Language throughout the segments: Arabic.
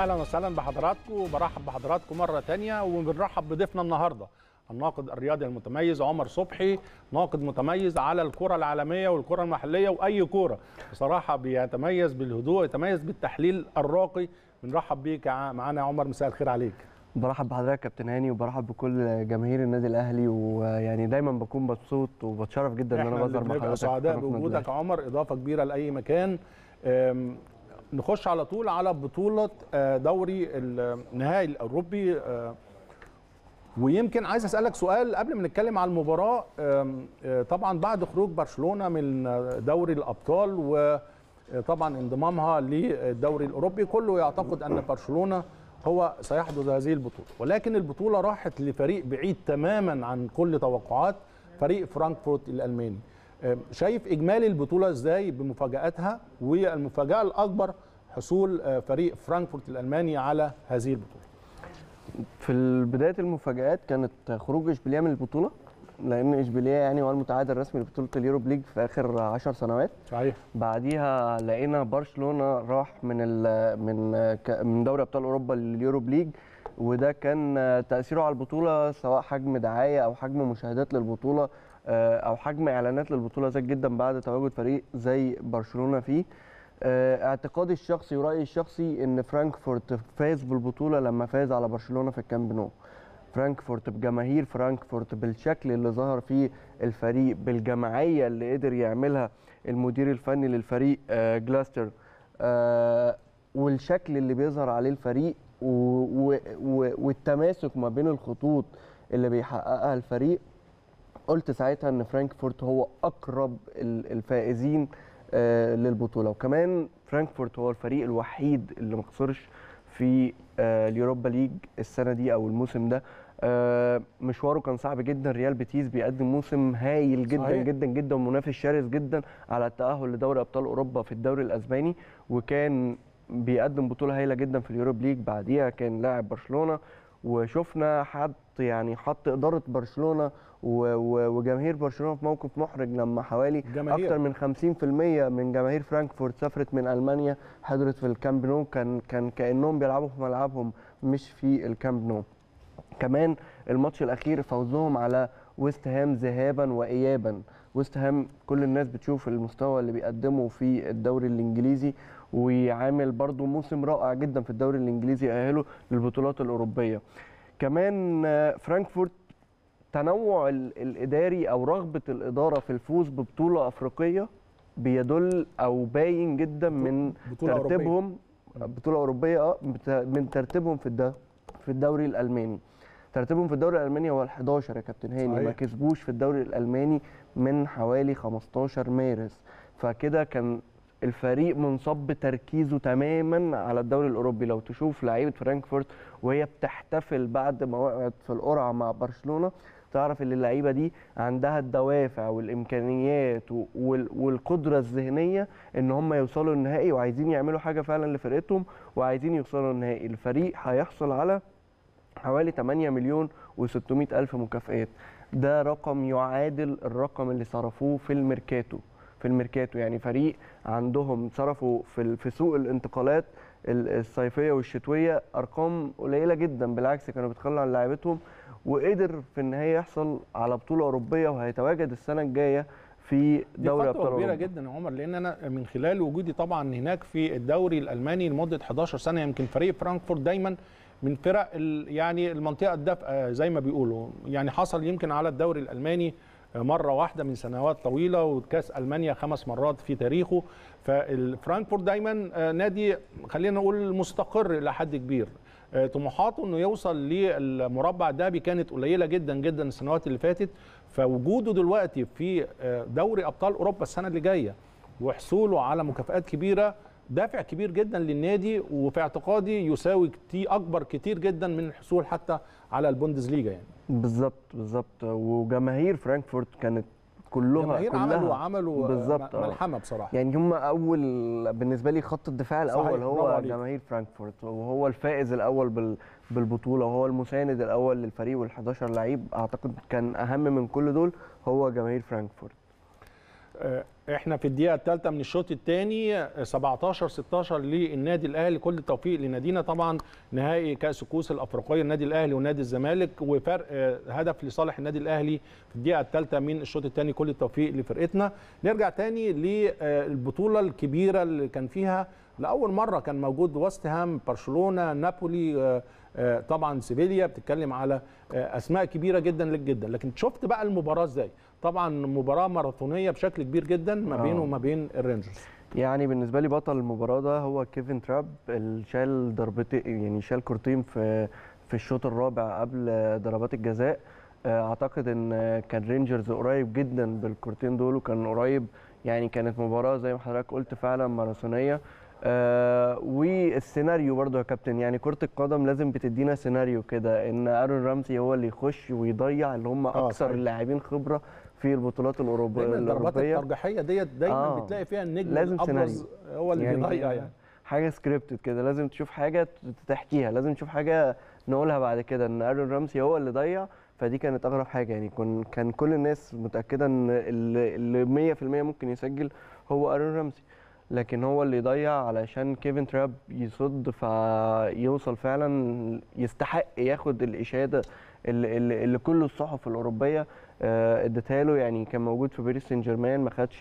اهلا وسهلا بحضراتكم وبرحب بحضراتكم مره ثانيه وبنرحب بضيفنا النهارده الناقد الرياضي المتميز عمر صبحي، ناقد متميز على الكره العالميه والكره المحليه واي كوره، بصراحه بيتميز بالهدوء، يتميز بالتحليل الراقي. بنرحب بيك معانا يا عمر، مساء الخير عليك. برحب بحضرتك كابتن هاني وبرحب بكل جماهير النادي الاهلي، ويعني دايما بكون مبسوط وبتشرف جدا ان انا بظهر مع حضرتك. سعداء بوجودك يا عمر، اضافه كبيره لاي مكان. نخش على طول على بطوله دوري النهائي الاوروبي، ويمكن عايز اسالك سؤال قبل ما نتكلم على المباراه. طبعا بعد خروج برشلونه من دوري الابطال وطبعا انضمامها للدوري الاوروبي، كله يعتقد ان برشلونه هو سيحدث هذه البطوله، ولكن البطوله راحت لفريق بعيد تماما عن كل توقعات، فريق فرانكفورت الالماني. شايف اجمالي البطوله ازاي بمفاجاتها، والمفاجاه الاكبر حصول فريق فرانكفورت الالماني على هذه البطوله؟ في بدايه المفاجات كانت خروج اشبيليه من البطوله، لان اشبيليه يعني هو المتعادل الرسمي لبطوله اليوروب ليج في اخر 10 سنوات. صحيح. بعديها لقينا برشلونه راح من دوري ابطال اوروبا لليوروب ليج، وده كان تاثيره على البطوله سواء حجم دعايه او حجم مشاهدات للبطوله او حجم اعلانات للبطوله زاد جدا بعد تواجد فريق زي برشلونه فيه. اعتقادي الشخصي ورأيي الشخصي ان فرانكفورت فاز بالبطوله لما فاز على برشلونه في الكامب نو. فرانكفورت بجماهير فرانكفورت، بالشكل اللي ظهر فيه الفريق، بالجماعيه اللي قدر يعملها المدير الفني للفريق جلاستر، والشكل اللي بيظهر عليه الفريق والتماسك ما بين الخطوط اللي بيحققها الفريق، قلت ساعتها ان فرانكفورت هو اقرب الفائزين للبطوله. وكمان فرانكفورت هو الفريق الوحيد اللي ما خسرش في اليوروبا ليج السنه دي او الموسم ده. مشواره كان صعب جدا، ريال بيتيس بيقدم موسم هايل جدا صحيح. جدا جدا ومنافس شرس جدا على التاهل لدوري ابطال اوروبا في الدوري الاسباني، وكان بيقدم بطوله هايله جدا في اليوروب ليج. بعديها كان لاعب برشلونه، وشفنا حط اداره برشلونه وجماهير برشلونه في موقف محرج لما حوالي اكثر من 50% من جماهير فرانكفورت سافرت من المانيا حضرت في الكامب نو، كان كانهم بيلعبوا في ملعبهم مش في الكامب نو. كمان الماتش الاخير فوزهم على ويست هام ذهابا وايابا. ويست هام كل الناس بتشوف المستوى اللي بيقدمه في الدوري الانجليزي، وعامل برضو موسم رائع جدا في الدوري الانجليزي يأهله للبطولات الاوروبيه. كمان فرانكفورت تنوع الاداري او رغبه الاداره في الفوز ببطوله افريقيه بيدل او باين جدا من ترتيبهم بطوله اوروبيه من ترتيبهم في الدوري الالماني. ترتيبهم في الدوري الالماني هو ال11 يا كابتن هاني، ما كسبوش في الدوري الالماني من حوالي 15 مارس، فكده كان الفريق منصب تركيزه تماما على الدوري الاوروبي. لو تشوف لعيبه فرانكفورت وهي بتحتفل بعد ما وقعت في القرعه مع برشلونه، تعرف ان اللعيبه دي عندها الدوافع والامكانيات والقدره الذهنيه ان هم يوصلوا النهائي، وعايزين يعملوا حاجه فعلا لفرقتهم وعايزين يوصلوا النهائي. الفريق هيحصل على حوالي 8 مليون و600 الف مكافئات، ده رقم يعادل الرقم اللي صرفوه في الميركاتو. يعني فريق عندهم صرفوا في سوق الانتقالات الصيفيه والشتويه ارقام قليله جدا، بالعكس كانوا بيتخلوا عن لاعيبتهم، وقدر في النهايه يحصل على بطوله اوروبيه، وهيتواجد السنه الجايه في دوري ابطال اوروبا. كبيره جدا يا عمر، لان انا من خلال وجودي طبعا هناك في الدوري الالماني لمده 11 سنه، يمكن فريق فرانكفورت دايما من فرق يعني المنطقه الدافئه زي ما بيقولوا. يعني حصل يمكن على الدوري الالماني مره واحده من سنوات طويله، وكاس المانيا 5 مرات في تاريخه. فالفرانكفورت دايما نادي خلينا نقول مستقر الى حد كبير. طموحاته انه يوصل للمربع الذهبي كانت قليله جدا جدا السنوات اللي فاتت، فوجوده دلوقتي في دوري ابطال اوروبا السنه اللي جايه وحصوله على مكافآت كبيره دافع كبير جدا للنادي، وفي اعتقادي يساوي اكبر كتير جدا من الحصول حتى على البوندسليجا. يعني بالظبط. وجماهير فرانكفورت كانت كلها عملوا ملحمه بصراحه. يعني هم بالنسبه لي خط الدفاع الاول هو جماهير فرانكفورت، وهو الفائز الاول بالبطوله، وهو المساند الاول للفريق وال11 لعيب. اعتقد كان اهم من كل دول هو جماهير فرانكفورت. احنا في الدقيقه الثالثه من الشوط الثاني 17-16 للنادي الاهلي. كل التوفيق لنادينا. طبعا نهائي كاس الكؤوس الافريقيه النادي الاهلي ونادي الزمالك، وفرق هدف لصالح النادي الاهلي في الدقيقه الثالثه من الشوط الثاني. كل التوفيق لفرقتنا. نرجع تاني للبطوله الكبيره اللي كان فيها لاول مره كان موجود وست هام، برشلونه، نابولي، طبعا سيفيليا. بتتكلم على اسماء كبيره جدا لك جدا. لكن شفت بقى المباراه ازاي؟ طبعا مباراه ماراثونيه بشكل كبير جدا ما بينه وما بين الرينجرز. يعني بالنسبه لي بطل المباراه ده هو كيفن تراب، اللي شال ضربتين، يعني شال كورتين في الشوط الرابع قبل ضربات الجزاء. اعتقد ان كان رينجرز قريب جدا بالكورتين دول، وكان قريب. يعني كانت مباراه زي ما حضرتك قلت فعلا ماراثونيه. والسيناريو برضو يا كابتن، يعني كرة القدم لازم بتدينا سيناريو كده، ان ارون رامسي هو اللي يخش ويضيع، اللي هم اكثر اللاعبين خبرة في البطولات الأوروبية. دايما الضربات الترجيحية ديت دايما بتلاقي فيها النجم الأبرز هو اللي بيضيع. يعني حاجة سكريبتد كده، لازم تشوف حاجة تحكيها، لازم تشوف حاجة نقولها بعد كده ان ارون رامسي هو اللي ضيع. فدي كانت اغرب حاجة. يعني كان كل الناس متأكدة ان اللي 100% ممكن يسجل هو ارون رامسي، لكن هو اللي يضيع علشان كيفن تراب يصد، فيوصل فعلا يستحق ياخد الإشادة اللي كل الصحف الأوروبية ادتها له. يعني كان موجود في باريس سان جيرمان،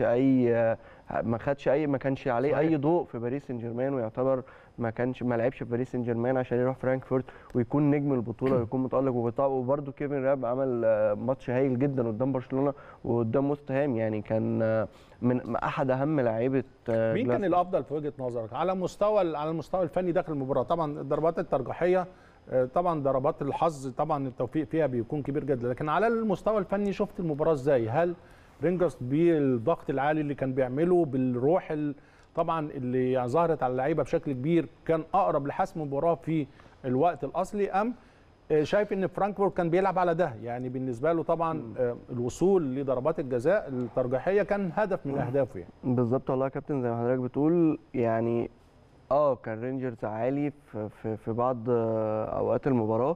ما كانش عليه اي ضوء في باريس سان جيرمان، ويعتبر ما لعبش في باريس سان جيرمان عشان يروح فرانكفورت ويكون نجم البطوله ويكون متالق. وبرده كيفن راب عمل ماتش هايل جدا قدام برشلونه وقدام وست هام. يعني كان من احد اهم لاعيبه. مين كان الافضل في وجهه نظرك على المستوى الفني داخل المباراه؟ طبعا الضربات الترجيحيه، طبعا ضربات الحظ، طبعا التوفيق فيها بيكون كبير جدا، لكن على المستوى الفني شفت المباراه ازاي؟ هل رينجرز بالضغط العالي اللي كان بيعمله، بالروح طبعا اللي ظهرت على اللعيبه بشكل كبير، كان اقرب لحسم المباراه في الوقت الاصلي، ام شايف ان فرانكفورت كان بيلعب على ده؟ يعني بالنسبه له طبعا الوصول لضربات الجزاء الترجيحيه كان هدف من اهدافه. يعني بالظبط والله يا كابتن، زي ما حضرتك بتقول. يعني كان رينجرز عالي في بعض اوقات المباراه،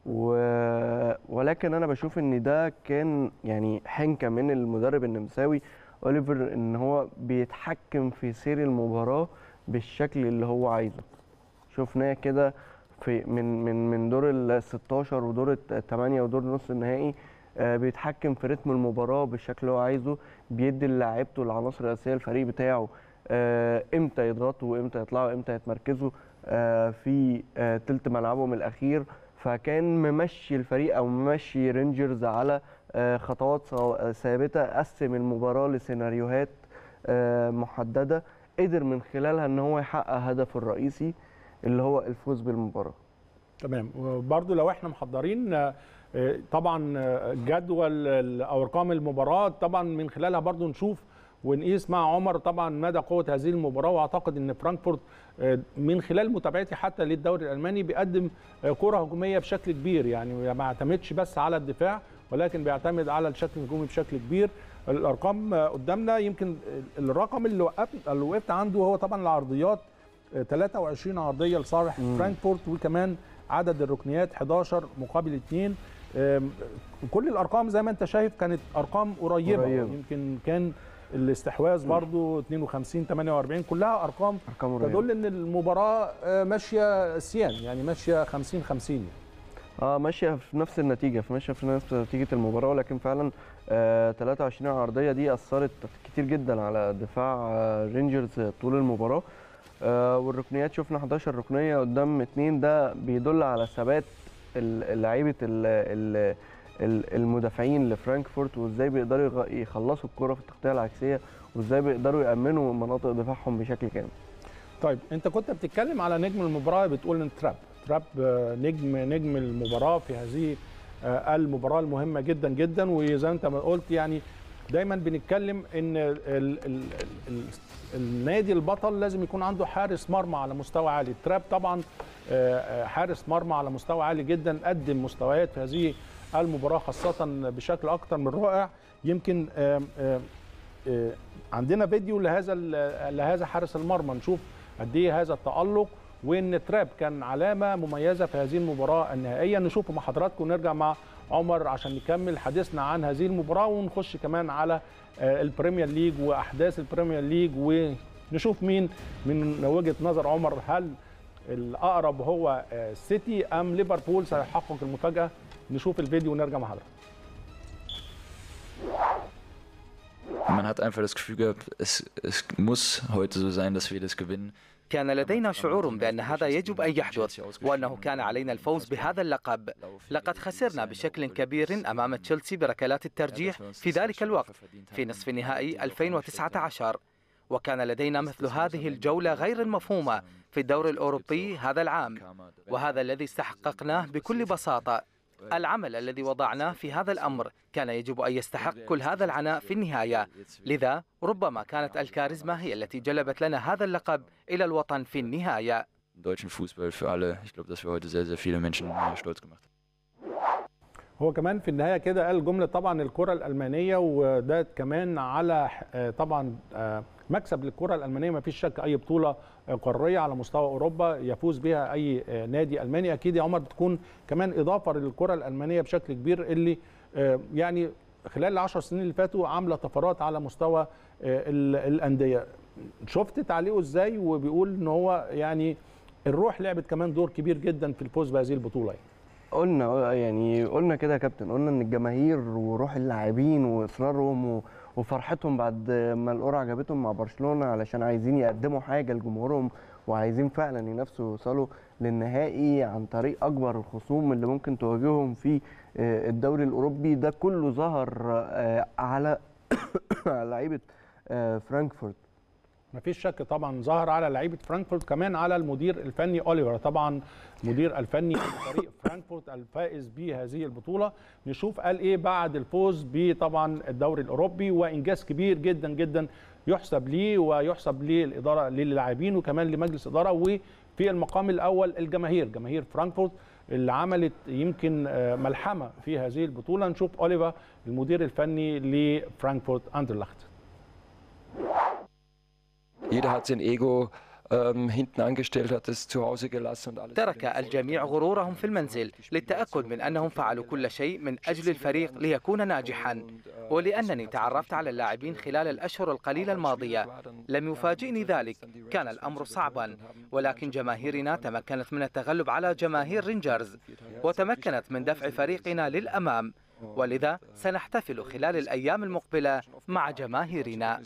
ولكن انا بشوف ان ده كان يعني حنكه من المدرب النمساوي اوليفر، ان هو بيتحكم في سير المباراه بالشكل اللي هو عايزه. شفناه كده في من دور ال 16 ودور الثمانيه ودور نص النهائي. بيتحكم في رتم المباراه بالشكل اللي هو عايزه، بيدي للاعيبته العناصر الاساسيه الفريق بتاعه امتى يضغطوا وامتى يطلعوا، امتى يتمركزوا في تلت ملعبهم الاخير. فكان ممشي الفريق او ممشي رينجرز على خطوات ثابته، قسم المباراه لسيناريوهات محدده، قدر من خلالها ان هو يحقق هدفه الرئيسي اللي هو الفوز بالمباراه. تمام. وبرده لو احنا محضرين طبعا جدول او ارقام المباراه، طبعا من خلالها برده نشوف ونقيس مع عمر طبعا مدى قوه هذه المباراه. واعتقد ان فرانكفورت من خلال متابعتي حتى للدوري الالماني بيقدم كره هجوميه بشكل كبير، يعني ما يعتمدش بس على الدفاع ولكن بيعتمد على الشكل الهجومي بشكل كبير. الارقام قدامنا، يمكن الرقم اللي وقفت عنده هو طبعا العرضيات، 23 عرضيه لصالح فرانكفورت، وكمان عدد الركنيات 11 مقابل 2. كل الارقام زي ما انت شايف كانت ارقام قريبه. يمكن كان الاستحواذ برضو 52 48، كلها ارقام تدل ان المباراه ماشيه سيان، يعني ماشيه 50 50. ماشيه في نفس النتيجه، ماشيه في نفس نتيجه المباراه. ولكن فعلا 23 عرضيه دي اثرت كتير جدا على دفاع رينجرز طول المباراه. والركنيات شفنا 11 ركنيه قدام 2، ده بيدل على ثبات لعيبه المدافعين لفرانكفورت، وازاي بيقدروا يخلصوا الكره في التغطيه العكسيه، وازاي بيقدروا يامنوا مناطق دفاعهم بشكل كامل. طيب انت كنت بتتكلم على نجم المباراه، بتقول ان تراب نجم المباراه في هذه المباراه المهمه جدا جدا. وزي ما انت ما قلت يعني دايما بنتكلم ان النادي البطل لازم يكون عنده حارس مرمى على مستوى عالي. تراب طبعا حارس مرمى على مستوى عالي جدا، قدم مستويات في هذه المباراه خاصه بشكل اكتر من رائع. يمكن عندنا فيديو لهذا حارس المرمى، نشوف قد ايه هذا التألق، وان تراب كان علامه مميزه في هذه المباراه النهائيه. نشوفه مع حضراتكم ونرجع مع عمر عشان نكمل حديثنا عن هذه المباراه ونخش كمان على البريمير ليج واحداث البريمير ليج ونشوف مين من وجهه نظر عمر، هل الاقرب هو سيتي ام ليفربول سيحقق المفاجاه؟ نشوف الفيديو ونرجع مع حضرتك. Man hat einfach das Gefühl gehabt, es muss heute so sein, dass wir das gewinnen. كان لدينا شعور بأن هذا يجب أن يحدث وأنه كان علينا الفوز بهذا اللقب. لقد خسرنا بشكل كبير أمام تشيلسي بركلات الترجيح في ذلك الوقت في نصف نهائي 2019، وكان لدينا مثل هذه الجولة غير المفهومة في الدوري الأوروبي هذا العام، وهذا الذي استحققناه بكل بساطة. العمل الذي وضعناه في هذا الأمر كان يجب أن يستحق كل هذا العناء في النهاية، لذا ربما كانت الكاريزما هي التي جلبت لنا هذا اللقب إلى الوطن في النهاية. هو كمان في النهاية كده قال جملة طبعا الكرة الألمانية، وده كمان على طبعا مكسب للكرة الألمانية، ما فيش شك. أي بطولة قارية على مستوى أوروبا يفوز بها أي نادي ألماني أكيد يا عمر بتكون كمان إضافة للكرة الألمانية بشكل كبير، اللي يعني خلال العشر سنين اللي فاتوا عاملة طفرات على مستوى الأندية. شفت تعليقه إزاي؟ وبيقول إن هو يعني الروح لعبت كمان دور كبير جدا في الفوز بهذه البطولة. قلنا كده يا كابتن، قلنا ان الجماهير وروح اللاعبين واصرارهم وفرحتهم بعد ما القرعه جابتهم مع برشلونه علشان عايزين يقدموا حاجه لجمهورهم وعايزين فعلا ينافسوا ويوصلوا للنهائي عن طريق اكبر الخصوم اللي ممكن تواجههم في الدوري الاوروبي. ده كله ظهر على لعيبه فرانكفورت. مفيش شك طبعا ظهر على لعيبه فرانكفورت، كمان على المدير الفني اوليفر، طبعا المدير الفني لفريق فرانكفورت الفائز بهذه البطوله. نشوف قال ايه بعد الفوز بطبعا الدوري الاوروبي، وانجاز كبير جدا جدا يحسب ليه ويحسب للاداره للاعبين وكمان لمجلس اداره، وفي المقام الاول جماهير فرانكفورت اللي عملت يمكن ملحمه في هذه البطوله. نشوف اوليفر المدير الفني لفرانكفورت أندرلخت. Jeder hat sein Ego hinten angestellt, hat es zu Hause gelassen und alles. ترك الجميع غرورهم في المنزل للتأكد من أنهم فعلوا كل شيء من أجل الفريق ليكون ناجحا. ولأنني تعرفت على اللاعبين خلال الأشهر القليلة الماضية لم يفاجئني ذلك، كان الأمر صعبا، ولكن جماهيرنا تمكنت من التغلب على جماهير رينجرز وتمكنت من دفع فريقنا للأمام، ولذا سنحتفل خلال الأيام المقبلة مع جماهيرنا.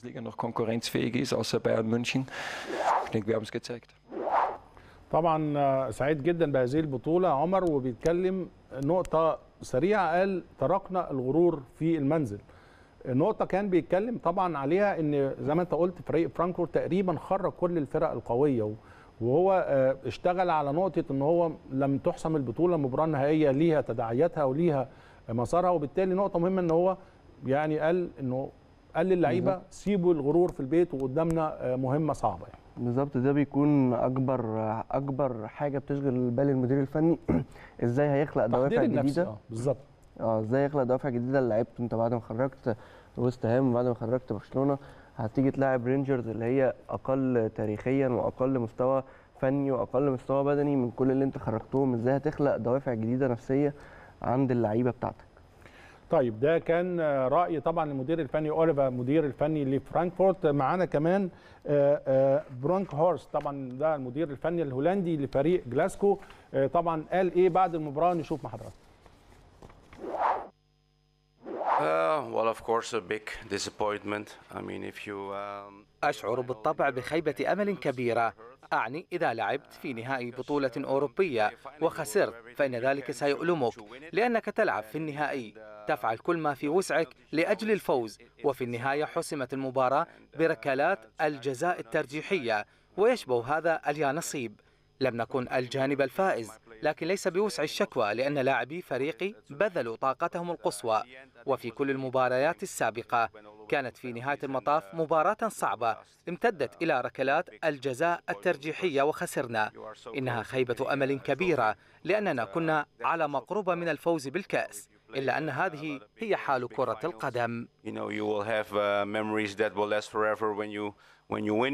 طبعا سعيد جدا بهذه البطولة عمر، وبيتكلم نقطة سريعة، قال تركنا الغرور في المنزل. نقطة كان بيتكلم طبعا عليها ان زي ما انت قلت فريق فرانكفورت تقريبا خرج كل الفرق القوية، وهو اشتغل على نقطة ان هو لم تحسم البطولة مباراة نهائية ليها تداعياتها وليها مسارها، وبالتالي نقطة مهمة ان هو يعني قال للعيبة سيبوا الغرور في البيت وقدامنا مهمة صعبة يعني. بالظبط، ده بيكون اكبر حاجه بتشغل بال المدير الفني ازاي هيخلق دوافع جديده. بالظبط ازاي يخلق دوافع جديده للعيبته. انت بعد ما خرجت ويست هام وبعد ما خرجت برشلونه هتيجي تلاعب رينجرز اللي هي اقل تاريخيا واقل مستوى فني واقل مستوى بدني من كل اللي انت خرجتهم. ازاي هتخلق دوافع جديده نفسيه عند اللعيبه بتاعتك. طيب ده كان رأي طبعا المدير الفني اوليفر مدير الفني لفرانكفورت. معانا كمان برونك هورست، طبعا ده المدير الفني الهولندي لفريق جلاسكو، طبعا قال ايه بعد المباراة؟ نشوف مع حضرتك. Well, of course, a big disappointment. I mean, if you أشعر بالطبع بخيبة أمل كبيرة، أعني إذا لعبت في نهائي بطولة أوروبية وخسرت فإن ذلك سيؤلمك، لأنك تلعب في النهائي، تفعل كل ما في وسعك لأجل الفوز، وفي النهاية حسمت المباراة بركلات الجزاء الترجيحية، ويشبه هذا اليانصيب. لم نكن الجانب الفائز، لكن ليس بوسع الشكوى لأن لاعبي فريقي بذلوا طاقتهم القصوى، وفي كل المباريات السابقة كانت في نهاية المطاف مباراة صعبة امتدت إلى ركلات الجزاء الترجيحية وخسرنا. إنها خيبة أمل كبيرة لأننا كنا على مقربة من الفوز بالكأس، إلا أن هذه هي حال كرة القدم.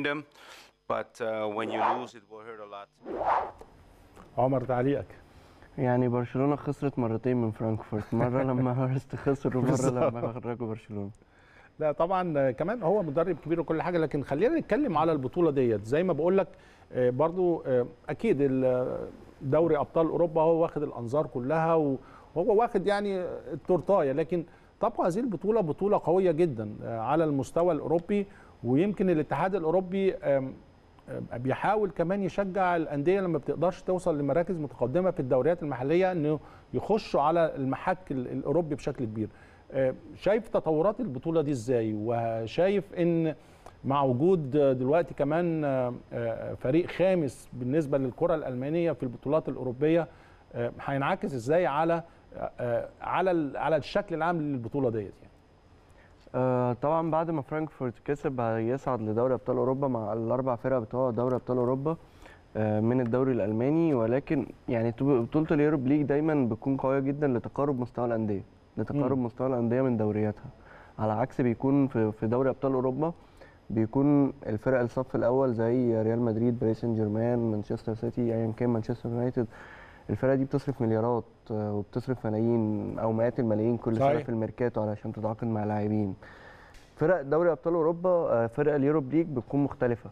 But when you lose it will hurt a lot. عمر تعليقك. يعني برشلونة خسرت مرتين من فرانكفورت، مرة لما هورست خسر ومرة لما خرجوا برشلونة. لا طبعا كمان هو مدرب كبير وكل حاجه، لكن خلينا نتكلم على البطوله ديت زي ما بقول لك. برضو اكيد دوري ابطال اوروبا هو واخد الانظار كلها وهو واخد يعني التورتايه، لكن طبعا هذه البطوله بطوله قويه جدا على المستوى الاوروبي. ويمكن الاتحاد الاوروبي بيحاول كمان يشجع الانديه لما بتقدرش توصل لمراكز متقدمه في الدوريات المحليه انه يخشوا على المحك الاوروبي بشكل كبير. شايف تطورات البطوله دي ازاي؟ وشايف ان مع وجود دلوقتي كمان فريق خامس بالنسبه للكره الالمانيه في البطولات الاوروبيه، هينعكس ازاي على الشكل العام للبطوله ديت يعني؟ طبعا بعد ما فرانكفورت كسب هيصعد لدوري ابطال اوروبا مع الاربع فرق بتوع دوري ابطال اوروبا من الدوري الالماني. ولكن يعني بطوله اليوروب ليج دايما بتكون قويه جدا لتقارب مستوى الانديه، مستوى الانديه من دورياتها، على عكس بيكون في دوري ابطال اوروبا بيكون الفرق الصف الاول زي ريال مدريد، باريس سان جيرمان، مانشستر سيتي، ايا كان، مانشستر يونايتد. الفرقه دي بتصرف مليارات وبتصرف ملايين او مئات الملايين كل سنه في الميركاتو علشان تتعاقد مع لاعبين. فرق دوري ابطال اوروبا فرق اليوروب ليج بتكون مختلفه،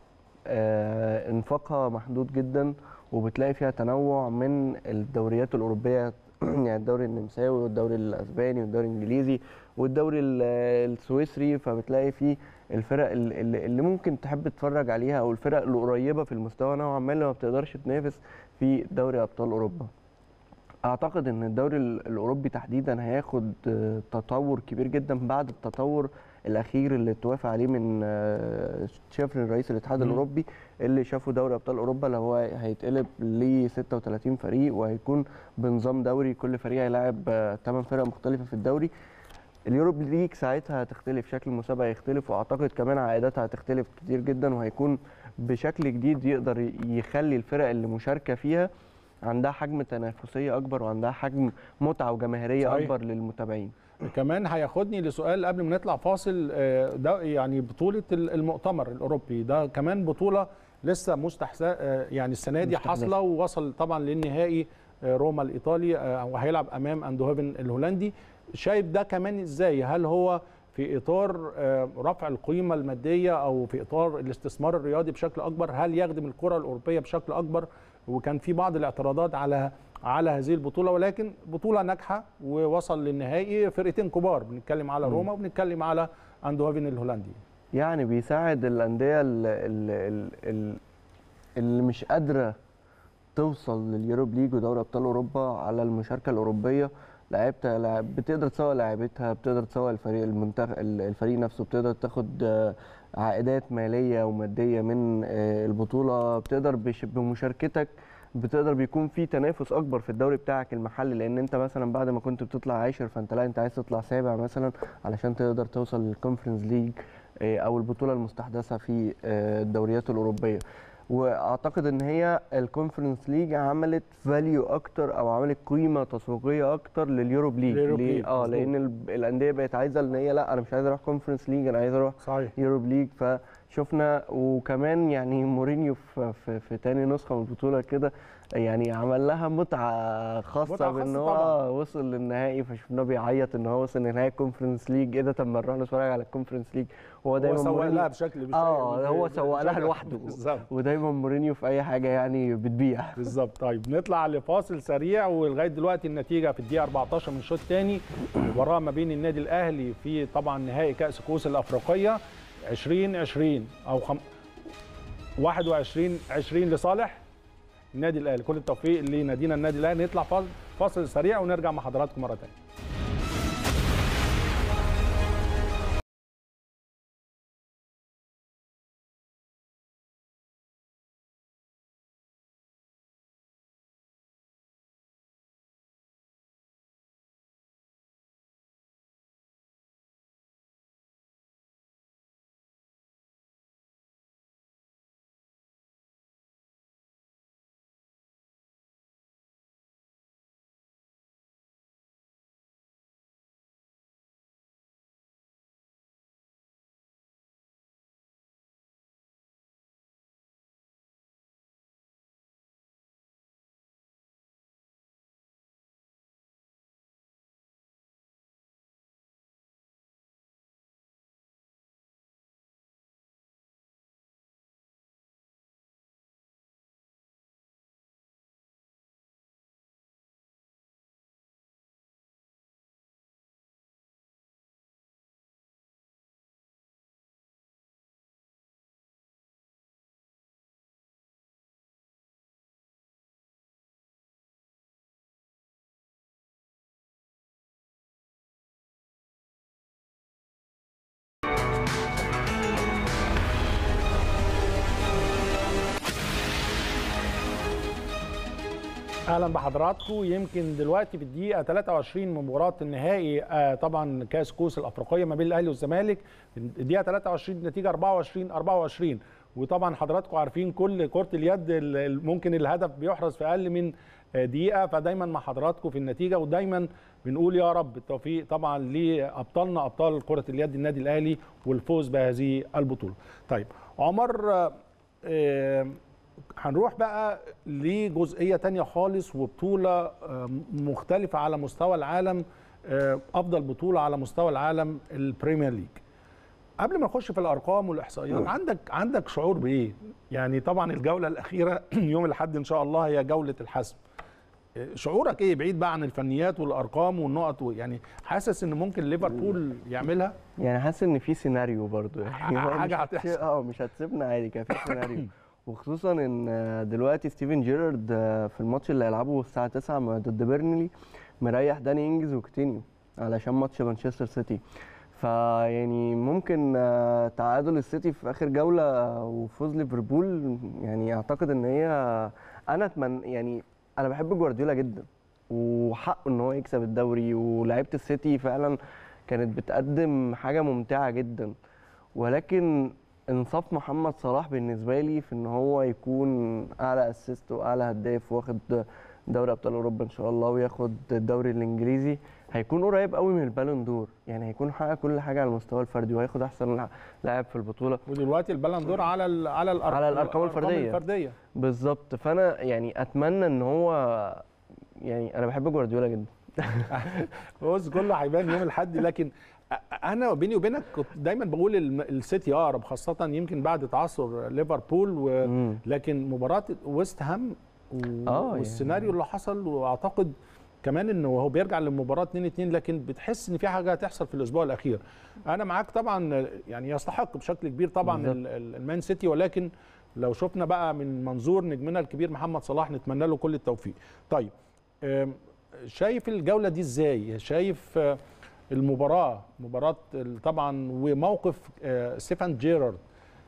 انفاقها محدود جدا، وبتلاقي فيها تنوع من الدوريات الاوروبيه يعني الدوري النمساوي والدوري الاسباني والدوري الانجليزي والدوري السويسري. فبتلاقي فيه الفرق اللي ممكن تحب تتفرج عليها، او الفرق القريبه في المستوى نوعا ما اللي ما بتقدرش تنافس في دوري ابطال اوروبا. اعتقد ان الدوري الاوروبي تحديدا هياخد تطور كبير جدا بعد التطور الاخير اللي اتوافق عليه من شيفرين رئيس الاتحاد الاوروبي، اللي شافوا دوري ابطال اوروبا اللي هو هيتقلب ل 36 فريق، وهيكون بنظام دوري كل فريق هيلاعب 8 فرق مختلفه في الدوري. اليوروب ليج ساعتها هتختلف، شكل المسابقه هيختلف، واعتقد كمان عائداتها هتختلف كتير جدا، وهيكون بشكل جديد يقدر يخلي الفرق اللي مشاركه فيها عندها حجم تنافسيه اكبر، وعندها حجم متعه وجماهيريه اكبر للمتابعين. كمان هياخدني لسؤال قبل ما نطلع فاصل. ده يعني بطوله المؤتمر الاوروبي ده كمان بطوله لسه مستحدثه، يعني السنه دي حاصله، ووصل طبعا للنهائي روما الايطالي وهيلعب امام اندهوفن الهولندي. شايف ده كمان ازاي؟ هل هو في اطار رفع القيمه الماديه او في اطار الاستثمار الرياضي بشكل اكبر؟ هل يخدم الكره الاوروبيه بشكل اكبر؟ وكان في بعض الاعتراضات على هذه البطوله، ولكن بطوله ناجحه ووصل للنهائي فرقتين كبار، بنتكلم على روما وبنتكلم على اندهوفن الهولندي. يعني بيساعد الانديه اللي مش قادره توصل لليوروب ليج ودوري ابطال اوروبا على المشاركه الاوروبيه. لعيبه بتقدر تسوق لاعيبتها، بتقدر تسوق الفريق نفسه، بتقدر تاخد عائدات ماليه وماديه من البطوله، بتقدر بمشاركتك بتقدر بيكون في تنافس اكبر في الدوري بتاعك المحلي، لان انت مثلا بعد ما كنت بتطلع عاشر فانت لا انت عايز تطلع سابع مثلا علشان تقدر توصل للكونفرنس ليج او البطوله المستحدثه في الدوريات الاوروبيه. واعتقد ان هي الكونفرنس ليج عملت فاليو اكتر او عملت قيمه تسويقيه اكتر لليوروب ليج. ليه؟ لان الانديه بقت عايزه ان هي لا انا مش عايز اروح كونفرنس ليج، انا عايز اروح يوروب ليج. فشفنا وكمان يعني مورينيو في تاني نسخه من البطوله كده يعني عمل لها متعه خاصه بان هو وصل للنهائي، فشفناه بيعيط ان هو وصل لنهائي الكونفرنس ليج. ايه ده؟ طب ما نروح نتفرج على الكونفرنس ليج. هو دايما سوق لها بشكل هو سوق لها لوحده، ودايما مورينيو في اي حاجه يعني بتبيع. بالظبط. طيب نطلع لفاصل سريع، ولغايه دلوقتي النتيجه في الدقيقه 14 من الشوط الثاني، مباراه ما بين النادي الاهلي في طبعا نهائي كاس كؤوس الافريقيه 2020 او 21-20 لصالح النادي الاهلي. كل التوفيق لنادينا النادي الاهلي. نطلع فاصل سريع ونرجع مع حضراتكم مره ثانيه. اهلا بحضراتكم. يمكن دلوقتي في الدقيقه 23 من مباراه النهائي طبعا كاس كؤوس الافريقيه ما بين الاهلي والزمالك، الدقيقه 23 نتيجه 24 وطبعا حضراتكم عارفين كل كره اليد ممكن الهدف بيحرز في اقل من دقيقه، فدايما مع حضراتكم في النتيجه، ودايما بنقول يا رب التوفيق طبعا لابطالنا ابطال كره اليد النادي الاهلي والفوز بهذه البطوله. طيب عمر، هنروح بقى لجزئية تانية خالص وبطولة مختلفة على مستوى العالم، أفضل بطولة على مستوى العالم البريمير ليج. قبل ما نخش في الأرقام والإحصائيات، عندك شعور بإيه؟ يعني طبعا الجولة الأخيرة يوم الأحد إن شاء الله هي جولة الحسم. شعورك إيه بعيد بقى عن الفنيات والأرقام والنقط؟ يعني حاسس إن ممكن ليفربول يعملها؟ يعني حاسس إن في سيناريو برضو، يعني حاجة هتحصل. مش هتسيبنا عادي، كان في سيناريو. وخصوصا ان دلوقتي ستيفن جيرارد في الماتش اللي هيلعبه الساعه 9 ضد بيرنلي مريح داني انجز وكوتينيو علشان ماتش مانشستر سيتي. فيعني ممكن تعادل السيتي في اخر جوله وفوز ليفربول. يعني اعتقد ان هي، انا اتمنى، يعني انا بحب جوارديولا جدا وحقه ان هو يكسب الدوري، ولاعيبه السيتي فعلا كانت بتقدم حاجه ممتعه جدا، ولكن انصاف محمد صلاح بالنسبه لي في ان هو يكون اعلى اسيست واعلى هداف واخد دوري ابطال اوروبا ان شاء الله، وياخد الدوري الانجليزي، هيكون قريب قوي من البالون دور. يعني هيكون حقق كل حاجه على المستوى الفردي، وهياخد احسن لاعب في البطوله. ودلوقتي البالون دور على الارقام الفرديه بالظبط. فانا يعني اتمنى ان هو، يعني انا بحب جوارديولا جدا. بص كله هيبان يوم الاحد، لكن انا بيني وبينك كنت دايما بقول السيتي اقرب، خاصه يمكن بعد تعثر ليفربول لكن مباراه ويست هام والسيناريو اللي حصل، واعتقد كمان انه هو بيرجع للمباراه 2-2، لكن بتحس ان في حاجه هتحصل في الاسبوع الاخير. انا معاك طبعا، يعني يستحق بشكل كبير طبعا المان سيتي، ولكن لو شفنا بقى من منظور نجمنا الكبير محمد صلاح نتمنى له كل التوفيق. طيب شايف الجوله دي ازاي؟ شايف المباراة طبعا وموقف ستيفن جيرارد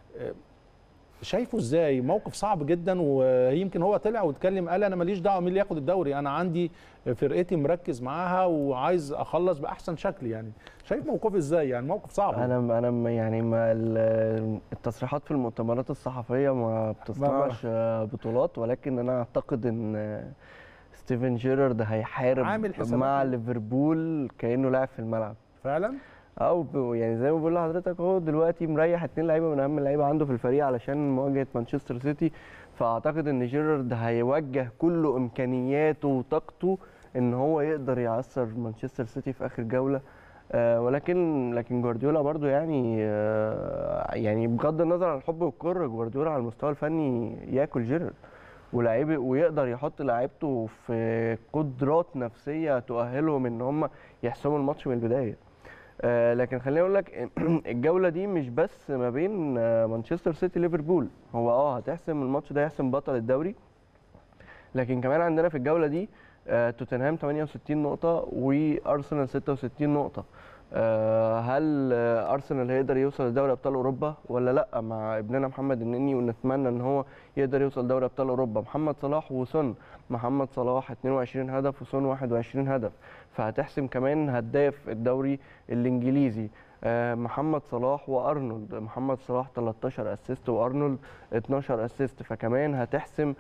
شايفه ازاي؟ موقف صعب جدا، ويمكن هو طلع واتكلم قال انا ماليش دعوه مين اللي ياخد الدوري، انا عندي فرقتي مركز معاها وعايز اخلص باحسن شكل. يعني شايف موقف ازاي؟ يعني موقف صعب. انا يعني ما التصريحات في المؤتمرات الصحفيه ما بتصنعش بطولات، ولكن انا اعتقد ان ستيفن جيرارد هيحارب مع ليفربول كانه لاعب في الملعب فعلا. يعني زي ما بقول لحضرتك، هو دلوقتي مريح 2 لعيبه من اهم اللعيبه عنده في الفريق علشان مواجهه مانشستر سيتي. فاعتقد ان جيرارد هيوجه كل امكانياته وطاقته ان هو يقدر يعثر مانشستر سيتي في اخر جوله. لكن جوارديولا برضو يعني بغض النظر عن الحب والكره، جوارديولا على المستوى الفني ياكل جيرارد، ولاعيبه ويقدر يحط لعيبته في قدرات نفسيه تؤهلهم ان هم يحسموا الماتش من البدايه. لكن خليني اقول لك الجوله دي مش بس ما بين مانشستر سيتي ليفربول، هو هتحسم الماتش ده، يحسم بطل الدوري، لكن كمان عندنا في الجوله دي توتنهام 68 نقطه وارسنال 66 نقطه. هل ارسنال هيقدر يوصل لدوري ابطال اوروبا ولا لا مع ابننا محمد النني؟ ونتمنى ان هو يقدر يوصل دوري ابطال اوروبا. محمد صلاح وسون، محمد صلاح 22 هدف وسون 21 هدف، فهتحسم كمان هداف الدوري الانجليزي محمد صلاح وارنولد. محمد صلاح 13 اسيست وارنولد 12 اسيست، فكمان هتحسم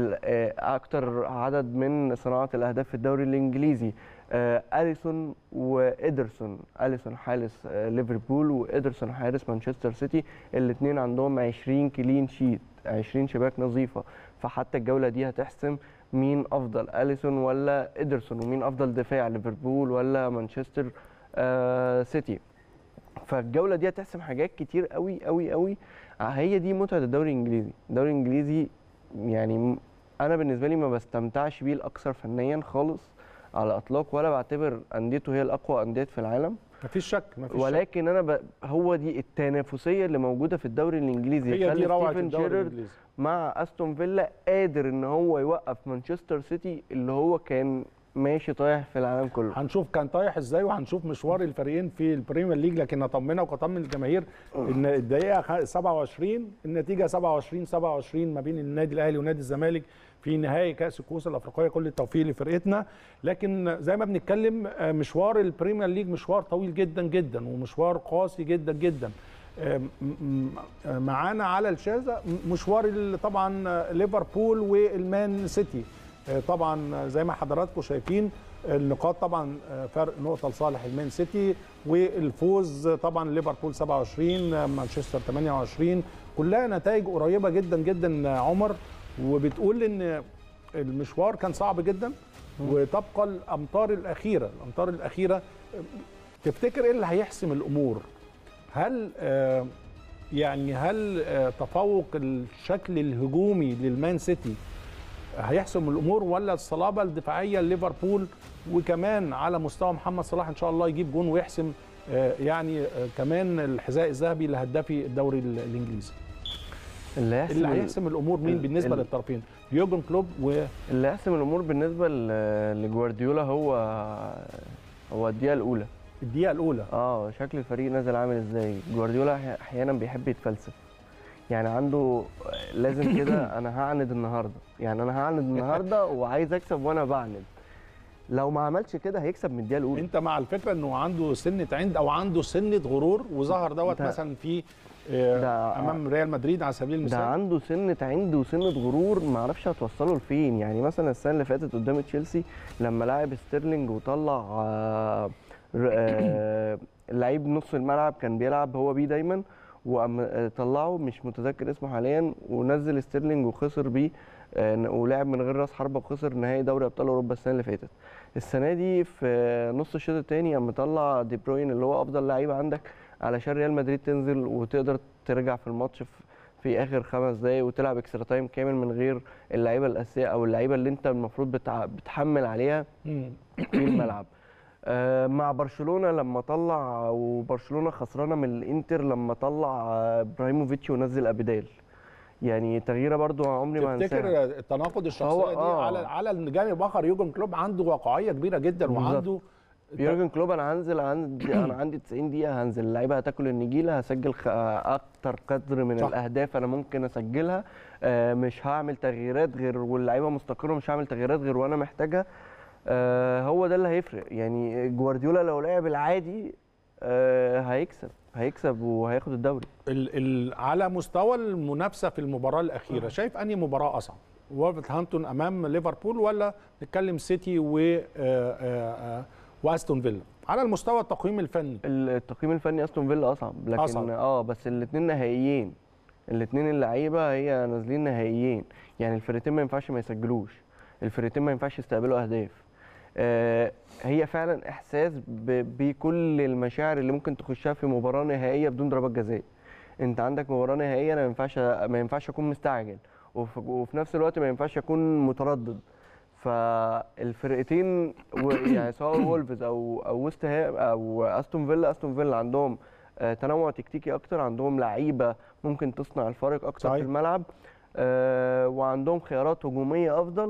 اكتر عدد من صناعه الاهداف في الدوري الانجليزي. اليسون وإيدرسون، اليسون حارس ليفربول وإيدرسون حارس مانشستر سيتي، الاثنين عندهم 20 كلين شيت، 20 شباك نظيفه. فحتى الجوله دي هتحسم مين افضل، اليسون ولا إيدرسون، ومين افضل دفاع، ليفربول ولا مانشستر سيتي. فالجوله دي هتحسم حاجات كتير قوي قوي قوي. هي دي متعه الدوري الانجليزي. الدوري الانجليزي يعني انا بالنسبه لي ما بستمتعش بيه الاكثر فنيا خالص على اطلاق، ولا بعتبر انديته هي الاقوى انديه في العالم، مفيش شك. ولكن انا هو دي التنافسيه اللي موجوده في الدوري الانجليزي. هي دي روعه ستيفن جيرارد مع استون فيلا قادر ان هو يوقف مانشستر سيتي اللي هو كان ماشي طايح في العالم كله. هنشوف كان طايح ازاي، وهنشوف مشوار الفريقين في البريمير ليج، لكن اطمنك واطمن الجماهير ان الدقيقه 27 النتيجه 27 ما بين النادي الاهلي ونادي الزمالك في نهائي كاس الكؤوس الافريقيه. كل التوفيق لفرقتنا. لكن زي ما بنتكلم مشوار البريمير ليج مشوار طويل جدا جدا ومشوار قاسي جدا جدا. معانا على الشاشه مشوار طبعا ليفربول والمان سيتي. طبعا زي ما حضراتكم شايفين النقاط طبعا فرق نقطه لصالح المان سيتي، والفوز طبعا ليفربول 27 مانشستر 28. كلها نتائج قريبه جدا جدا عمر، وبتقول ان المشوار كان صعب جدا. وتبقى الامتار الاخيره تفتكر ايه اللي هيحسم الامور؟ هل هل تفوق الشكل الهجومي للمان سيتي هيحسم الامور، ولا الصلابه الدفاعيه لليفربول، وكمان على مستوى محمد صلاح ان شاء الله يجيب جون ويحسم كمان الحذاء الذهبي لهدافي الدوري الانجليزي؟ اللي هيحسم الامور مين بالنسبه للطرفين؟ يورجن كلوب اللي هيحسم الامور بالنسبه لجوارديولا هو الدقيقه الاولى. شكل الفريق نازل عامل ازاي. جوارديولا احيانا بيحب يتفلسف، يعني عنده لازم كده انا هعند النهارده وعايز اكسب وانا بعند. لو ما عملش كده هيكسب من الدقيقه الاولى. انت مع الفكره انه عنده سنه عند او عنده سنه غرور، وظهر دوت مثلا في امام ريال مدريد على سبيل المثال. ده عنده سنه عند وسنه غرور ما اعرفش هتوصله لفين. يعني مثلا السنه اللي فاتت قدام تشيلسي لما لعب ستيرلينج وطلع لعيب نص الملعب كان بيلعب هو بيه دايما، وطلعه مش متذكر اسمه حاليا، ونزل ستيرلينج وخسر بيه ولعب من غير راس حربه وخسر نهائي دوري ابطال اوروبا السنه اللي فاتت. السنه دي في نص الشوط الثاني قام مطلع دي بروين اللي هو افضل لعيب عندك علشان ريال مدريد تنزل وتقدر ترجع في الماتش في اخر 5 دقايق وتلعب اكسترا تايم كامل من غير اللعيبه الاساسيه او اللعيبه اللي انت المفروض بتحمل عليها في الملعب. مع برشلونه لما طلع، وبرشلونه خسرانه من الانتر لما طلع ابراهيموفيتش ونزل ابيدال، يعني تغييره برضو عمري ما هنساها. تفتكر التناقض الشخصيه دي على الجانب الاخر يورجن كلوب عنده واقعيه كبيره جدا وعنده يورجن كلوب انا عندي 90 دقيقه هنزل، اللعيبه هتاكل النجيله، هسجل اكتر قدر من الاهداف انا ممكن اسجلها، مش هعمل تغييرات غير واللعيبه مستقره، مش هعمل تغييرات غير وانا محتاجها. هو ده اللي هيفرق. يعني جوارديولا لو لعب العادي هيكسب وهياخد الدوري. على مستوى المنافسه في المباراه الاخيره شايف انهي مباراه اصعب؟ وولفرهامبتون امام ليفربول، ولا نتكلم سيتي واستون فيلا؟ على المستوى التقييم الفني التقييم الفني استون فيلا اصعب، لكن أصعب. بس الاثنين نهائيين، الاثنين اللعيبه هي نازلين نهائيين، يعني الفرقتين ما ينفعش ما يسجلوش، الفرقتين ما ينفعش يستقبلوا اهداف. هي فعلا احساس بكل المشاعر اللي ممكن تخشها في مباراه نهائيه بدون ضربات جزاء. انت عندك مباراه نهائيه، انا ما ينفعش اكون مستعجل، وفي نفس الوقت ما ينفعش اكون متردد. فالفرقتين يعني سواء وولفز او ويست هام او استون فيلا عندهم تنوع تكتيكي اكتر، عندهم لعيبه ممكن تصنع الفارق اكتر في الملعب، وعندهم خيارات هجوميه افضل،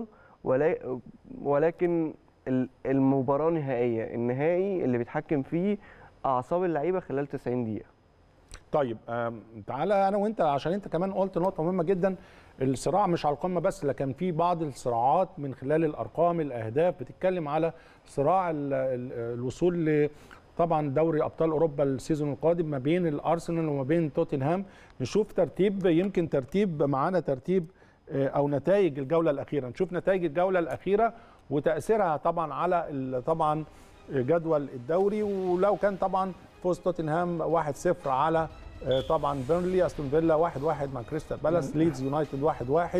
ولكن المباراه نهائيه، النهائي اللي بيتحكم فيه اعصاب اللعيبه خلال 90 دقيقه. طيب تعالى انا وانت، عشان انت كمان قلت نقطه مهمه جدا، الصراع مش على القمه بس، لكن في بعض الصراعات من خلال الارقام الاهداف بتتكلم على صراع الوصول طبعا دوري ابطال اوروبا السيزون القادم ما بين الارسنال وما بين توتنهام. نشوف ترتيب، يمكن ترتيب معانا ترتيب او نتائج الجوله الاخيره، نشوف نتائج الجوله الاخيره وتاثيرها طبعا على طبعا جدول الدوري. ولو كان طبعا فوز توتنهام 1-0 على طبعا بيرنلي، استون فيلا 1-1 مع كريستال بالاس، ليدز يونايتد 1-1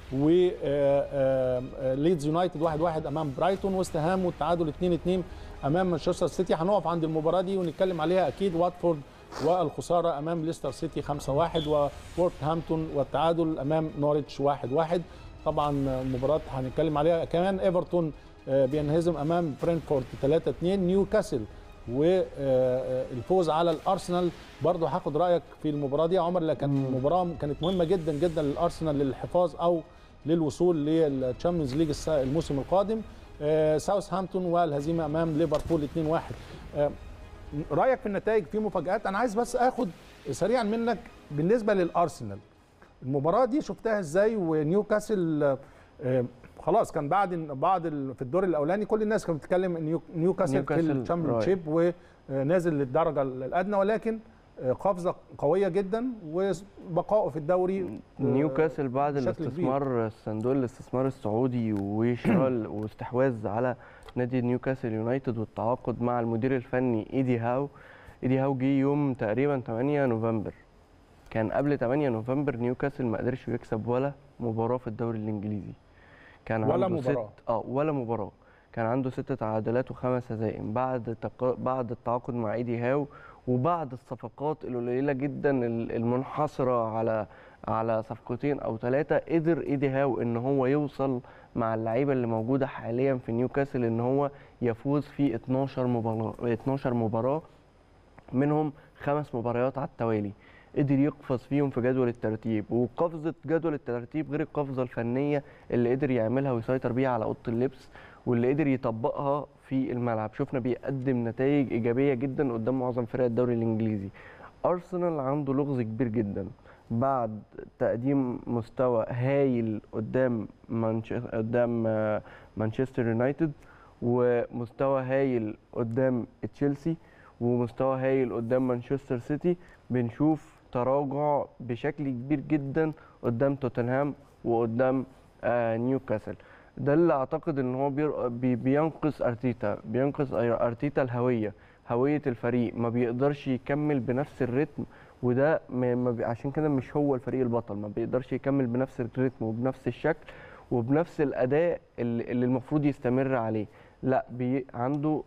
وليدز يونايتد 1-1 امام برايتون، ويست هام والتعادل 2-2 امام مانشستر سيتي. هنقف عند المباراه دي ونتكلم عليها اكيد. واتفورد والخساره امام ليستر سيتي 5-1، وورثهامبتون والتعادل امام نوريتش 1-1. طبعا المباراه هنتكلم عليها كمان. ايفرتون بينهزم امام برينفورد 3-2، نيوكاسل والفوز على الارسنال. برضه هاخد رايك في المباراه دي يا عمر، لكن المباراه كانت مهمه جدا جدا للارسنال للحفاظ او للوصول للتشامبيونز ليج الموسم القادم. ساوثهامبتون والهزيمه امام ليفربول 2-1. رايك في النتائج؟ في مفاجآت؟ انا عايز بس اخد سريعا منك بالنسبه للارسنال، المباراه دي شفتها ازاي؟ ونيوكاسل خلاص كان بعد في الدور الاولاني كل الناس كانت بتتكلم ان نيوكاسل في الشامبيونشيب ونازل للدرجه الادنى، ولكن قفزه قويه جدا وبقائه في الدوري. نيوكاسل بعد الاستثمار صندوق الاستثمار السعودي وشراء واستحواذ على نادي نيوكاسل يونايتد والتعاقد مع المدير الفني ايدي هاو جه يوم تقريبا 8 نوفمبر. كان قبل 8 نوفمبر نيوكاسل ما قدرش يكسب ولا مباراه في الدوري الانجليزي. كان ولا عنده مباراه ولا مباراه. كان عنده 6 تعادلات و5 هزائم بعد التعاقد مع ايدي هاو وبعد الصفقات القليله جدا المنحصره على صفقتين او 3. قدر ايدي هاو ان هو يوصل مع اللعيبه اللي موجوده حاليا في نيوكاسل ان هو يفوز في 12 مباراه منهم 5 مباريات على التوالي. قدر يقفز فيهم في جدول الترتيب، وقفزه جدول الترتيب غير القفزه الفنيه اللي قدر يعملها ويسيطر بيها على اوضه اللبس واللي قدر يطبقها في الملعب. شفنا بيقدم نتائج ايجابيه جدا قدام معظم فرق الدوري الانجليزي. ارسنال عنده لغز كبير جدا بعد تقديم مستوى هايل قدام مانشستر يونايتد، ومستوى هايل قدام تشيلسي، ومستوى هايل قدام مانشستر سيتي. بنشوف تراجع بشكل كبير جدا قدام توتنهام وقدام نيوكاسل. ده اللي اعتقد ان هو بينقص ارتيتا هويه الفريق، ما بيقدرش يكمل بنفس الريتم، وده عشان كده مش هو الفريق البطل. ما بيقدرش يكمل بنفس الريتم وبنفس الشكل وبنفس الاداء اللي المفروض يستمر عليه. لا، عنده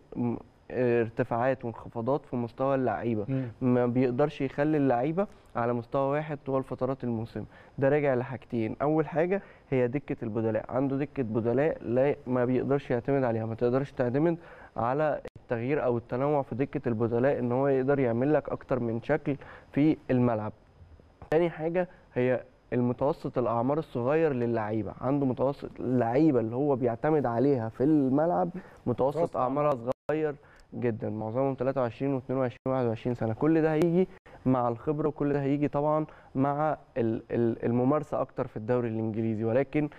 ارتفاعات وانخفاضات في مستوى اللعيبه، ما بيقدرش يخلي اللعيبه على مستوى واحد طوال فترات الموسم. ده راجع لحاجتين، اول حاجه هي دكه البدلاء. عنده دكه بدلاء لا ما بيقدرش يعتمد عليها، ما تقدرش تعتمد على التغيير او التنوع في دكه البدلاء ان هو يقدر يعمل لك اكتر من شكل في الملعب. تاني حاجه هي المتوسط الاعمار الصغير للعيبه. عنده متوسط اللعيبه اللي هو بيعتمد عليها في الملعب متوسط اعمارها صغير جدا، معظمهم 23 و22 و21 سنه. كل ده هيجي مع الخبره، وكل ده هيجي طبعا مع الممارسه اكتر في الدوري الانجليزي. ولكن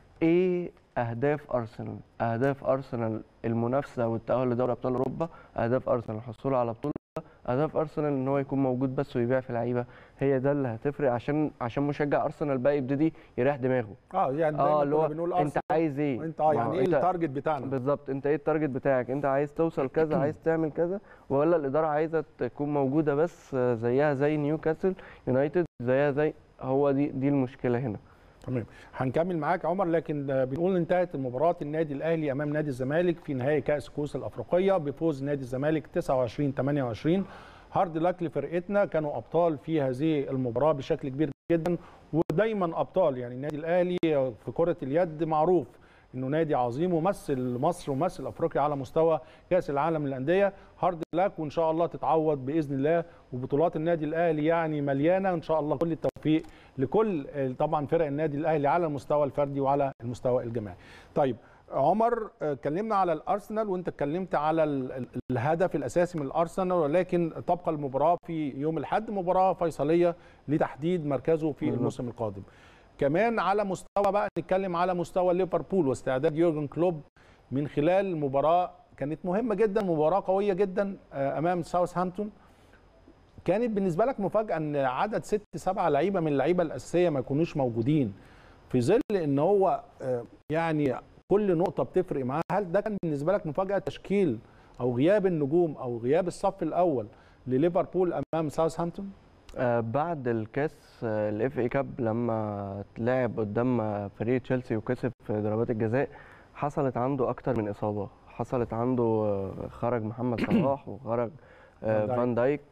ايه اهداف ارسنال؟ اهداف ارسنال المنافسه والتاهل لدوري ابطال اوروبا، اهداف ارسنال الحصول على بطوله، اهداف ارسنال ان هو يكون موجود بس ويبيع في لعيبه. هي ده اللي هتفرق عشان مشجع ارسنال بقى يبتدي يريح دماغه. يعني دايما اللي هو بنقول انت عايز ايه؟ انت يعني ايه التارجت بتاعنا بالظبط؟ انت ايه التارجت بتاعك؟ انت عايز توصل كذا، عايز تعمل كذا، ولا الاداره عايزه تكون موجوده بس زيها زي نيوكاسل يونايتد، زيها زي هو دي المشكله هنا. تمام، هنكمل معاك عمر. لكن بنقول انتهت مباراه النادي الاهلي امام نادي الزمالك في نهائي كاس كؤوس الافريقيه بفوز نادي الزمالك 29-28. هارد لك لفرقتنا، كانوا ابطال في هذه المباراه بشكل كبير جدا، ودايما ابطال. يعني النادي الاهلي في كره اليد معروف انه نادي عظيم ومثل مصر ومثل افريقيا على مستوى كاس العالم للانديه. هارد لك، وان شاء الله تتعوض باذن الله. وبطولات النادي الاهلي يعني مليانه ان شاء الله. كل التوفيق لكل طبعا فرق النادي الاهلي على المستوى الفردي وعلى المستوى الجماعي. طيب عمر، اتكلمنا على الارسنال وانت اتكلمت على الهدف الاساسي من الارسنال، ولكن تبقى المباراه في يوم الاحد مباراه فيصليه لتحديد مركزه في الموسم القادم. كمان على مستوى بقى نتكلم على مستوى ليفربول واستعداد يورجن كلوب من خلال مباراه كانت مهمه جدا، مباراه قويه جدا امام ساوثهامبتون. كانت بالنسبه لك مفاجاه ان عدد 6-7 لعيبه من اللعيبه الاساسيه ما يكونوش موجودين في ظل ان هو يعني كل نقطه بتفرق معاه؟ هل ده كان بالنسبه لك مفاجاه، تشكيل او غياب النجوم او غياب الصف الاول لليفربول امام ساوثهامبتون؟ بعد الكاس الاف اي كاب لما لعب قدام فريق تشيلسي وكسب في ضربات الجزاء، حصلت عنده اكتر من اصابه. حصلت عنده خرج محمد صلاح وخرج فان دايك.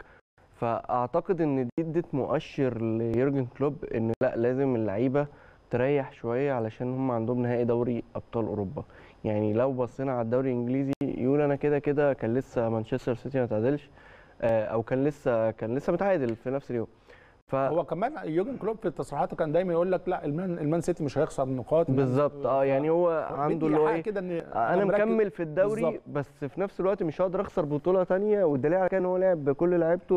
فاعتقد ان دي ادت مؤشر ليورجن كلوب ان لا، لازم اللعيبه تريح شويه علشان هم عندهم نهائي دوري ابطال اوروبا. يعني لو بصينا على الدوري الانجليزي يقول انا كده كان لسه مانشستر سيتي ما تعادلش، او كان لسه متعادل في نفس اليوم. هو كمان يورجن كلوب في تصريحاته كان دايما يقول لك لا المان سيتي مش هيخسر نقاط بالظبط. يعني هو عنده اللي هو ايه، كده ان انا مكمل في الدوري بالزبط. بس في نفس الوقت مش هقدر اخسر بطوله ثانيه، والدليل على كده ان هو لعب بكل لعيبته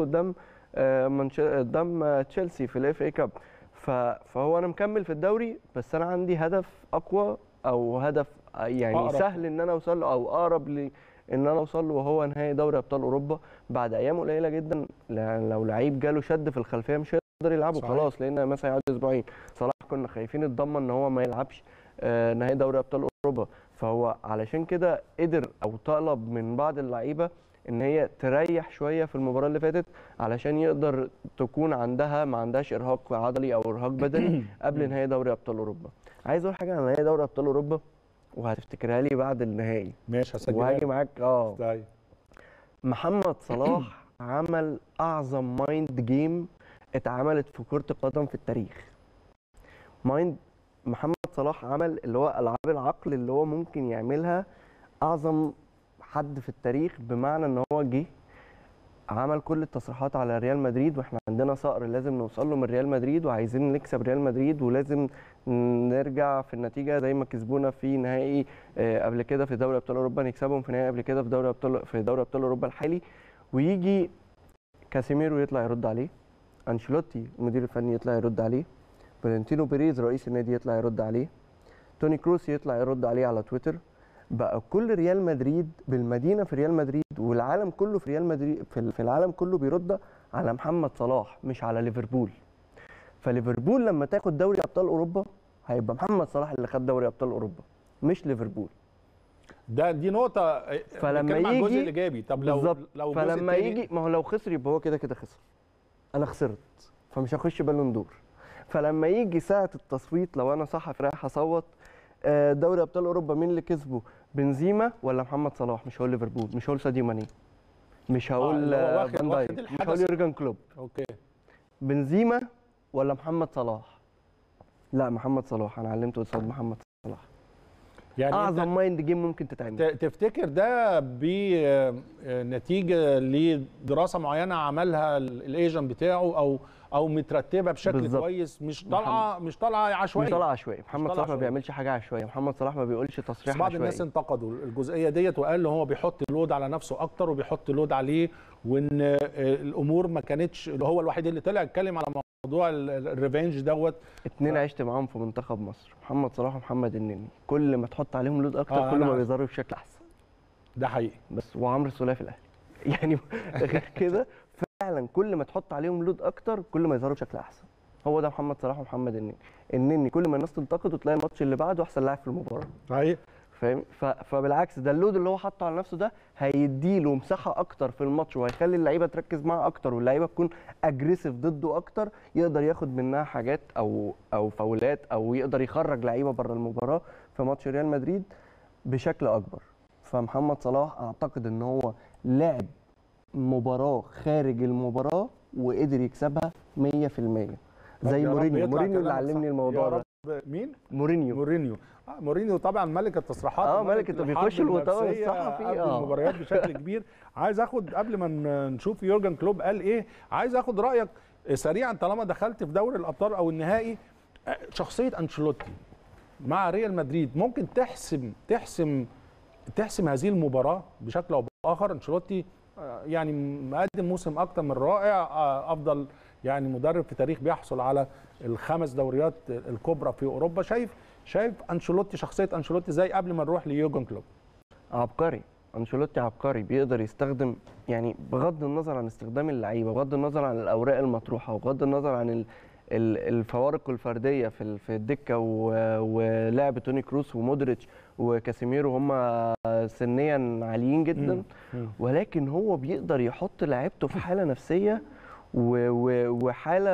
قدام تشيلسي في الاف اي كاب. فهو انا مكمل في الدوري، بس انا عندي هدف اقوى، او هدف يعني أقرب. سهل ان انا اوصل له، او اقرب ان انا اوصل له، وهو نهائي دوري ابطال اوروبا بعد ايام قليله جدا. لو لعيب جاله شد في الخلفيه مش هيقدر يلعبه خلاص، لان مثلا هيقعد اسبوعين. صلاح كنا خايفين اتضمن ان هو ما يلعبش نهائي دوري ابطال اوروبا، فهو علشان كده قدر او طلب من بعض اللعيبه ان هي تريح شويه في المباراه اللي فاتت، علشان يقدر تكون ما عندهاش ارهاق عضلي او ارهاق بدني قبل نهائي دوري ابطال اوروبا. عايز اقول حاجه عن نهائي دوري ابطال اوروبا وهتفتكرها لي بعد النهائي. ماشي هسجلها وهاجي معاك. طيب محمد صلاح عمل اعظم مايند جيم اتعملت في كرة القدم في التاريخ. محمد صلاح عمل اللي هو العاب العقل اللي هو ممكن يعملها اعظم حد في التاريخ، بمعنى ان هو جه عمل كل التصريحات على ريال مدريد، واحنا عندنا صقر لازم نوصل له من ريال مدريد، وعايزين نكسب ريال مدريد، ولازم نرجع في النتيجه زي ما كسبونا في نهائي قبل كده في دوري ابطال اوروبا، نكسبهم في نهائي قبل كده في دوري ابطال اوروبا الحالي. ويجي كاسيميرو يطلع يرد عليه، انشيلوتي المدير الفني يطلع يرد عليه، فالنتينو بيريز رئيس النادي يطلع يرد عليه، توني كروس يطلع يرد عليه على تويتر. بقى كل ريال مدريد بالمدينه في ريال مدريد، والعالم كله في ريال مدريد في العالم كله بيرد على محمد صلاح مش على ليفربول. فليفربول لما تاخد دوري ابطال اوروبا هيبقى محمد صلاح اللي خد دوري ابطال اوروبا مش ليفربول. دي نقطه. فلما يجي الجزء الايجابي، طب لو فلما يجي، ما هو لو خسر يبقى هو كده خسر، انا خسرت فمش هخش بالون دور. فلما يجي ساعه التصويت، لو انا صحفي رايح اصوت دوري ابطال اوروبا مين اللي كسبه، بنزيما ولا محمد صلاح؟ مش هقول ليفربول، مش هقول ساديو ماني، مش هقول فان دايك، مش هقول يورجن كلوب. اوكي. بنزيما ولا محمد صلاح؟ لا محمد صلاح، انا علمته قصاد محمد صلاح. يعني اعظم مايند جيم ممكن تتعمل. تفتكر ده بنتيجه لدراسه معينه عملها الايجنت بتاعه، او مترتبه بشكل بالزبط. كويس، مش طالعه عشوائيه. مش طالعه عشوائيه. محمد صلاح ما بيعملش حاجه عشوائيه، محمد صلاح ما بيقولش تصريح عشوائي. بعض الناس انتقدوا الجزئيه ديت وقال له هو بيحط لود على نفسه اكتر وبيحط لود عليه، وان الامور ما كانتش، اللي هو الوحيد اللي طلع اتكلم على موضوع الريفنج دوت. اتنين عشت معاهم في منتخب مصر، محمد صلاح ومحمد النني، كل ما تحط عليهم لود اكتر كل ما بيظهروا بشكل احسن. ده حقيقي. بس وعمرو السوليه في الاهلي يعني غير كده فعلا كل ما تحط عليهم لود اكتر كل ما يظهروا بشكل احسن. هو ده محمد صلاح ومحمد النني كل ما الناس تنتقده تلاقي الماتش اللي بعده احسن لاعب في المباراه. صحيح. فاهم؟ فبالعكس ده اللود اللي هو حاطه على نفسه ده هيديله مساحه اكتر في الماتش، وهيخلي اللعيبه تركز معاه اكتر، واللعيبه تكون اجريسيف ضده اكتر، يقدر ياخد منها حاجات او فاولات، او يقدر يخرج لعيبه بره المباراه في ماتش ريال مدريد بشكل اكبر. فمحمد صلاح اعتقد ان هو لعب مباراه خارج المباراه وقدر يكسبها 100%، زي مورينيو اللي علمني الموضوع ده. مين؟ مورينيو طبعا ملك التصريحات. ملك بيخش الوطاوي الصحفي المباريات بشكل كبير. عايز اخد قبل ما نشوف يورجن كلوب قال ايه، عايز اخد رايك سريعا طالما دخلت في دوري الابطال او النهائي. شخصيه انشيلوتي مع ريال مدريد ممكن تحسم هذه المباراه بشكل او باخر. انشيلوتي يعني مقدم موسم اكتر من رائع، افضل يعني مدرب في تاريخ بيحصل على ال5 دوريات الكبرى في اوروبا. شايف انشيلوتي، شخصيه انشيلوتي زي قبل ما نروح ليورجن كلوب؟ عبقري. انشيلوتي عبقري، بيقدر يستخدم، يعني بغض النظر عن استخدام اللعيبه، بغض النظر عن الاوراق المطروحه، وبغض النظر عن الفوارق الفرديه في الدكه، ولعب توني كروس ومودريتش وكاسيميرو هم سنيا عاليين جدا، ولكن هو بيقدر يحط لعيبته في حاله نفسيه وحاله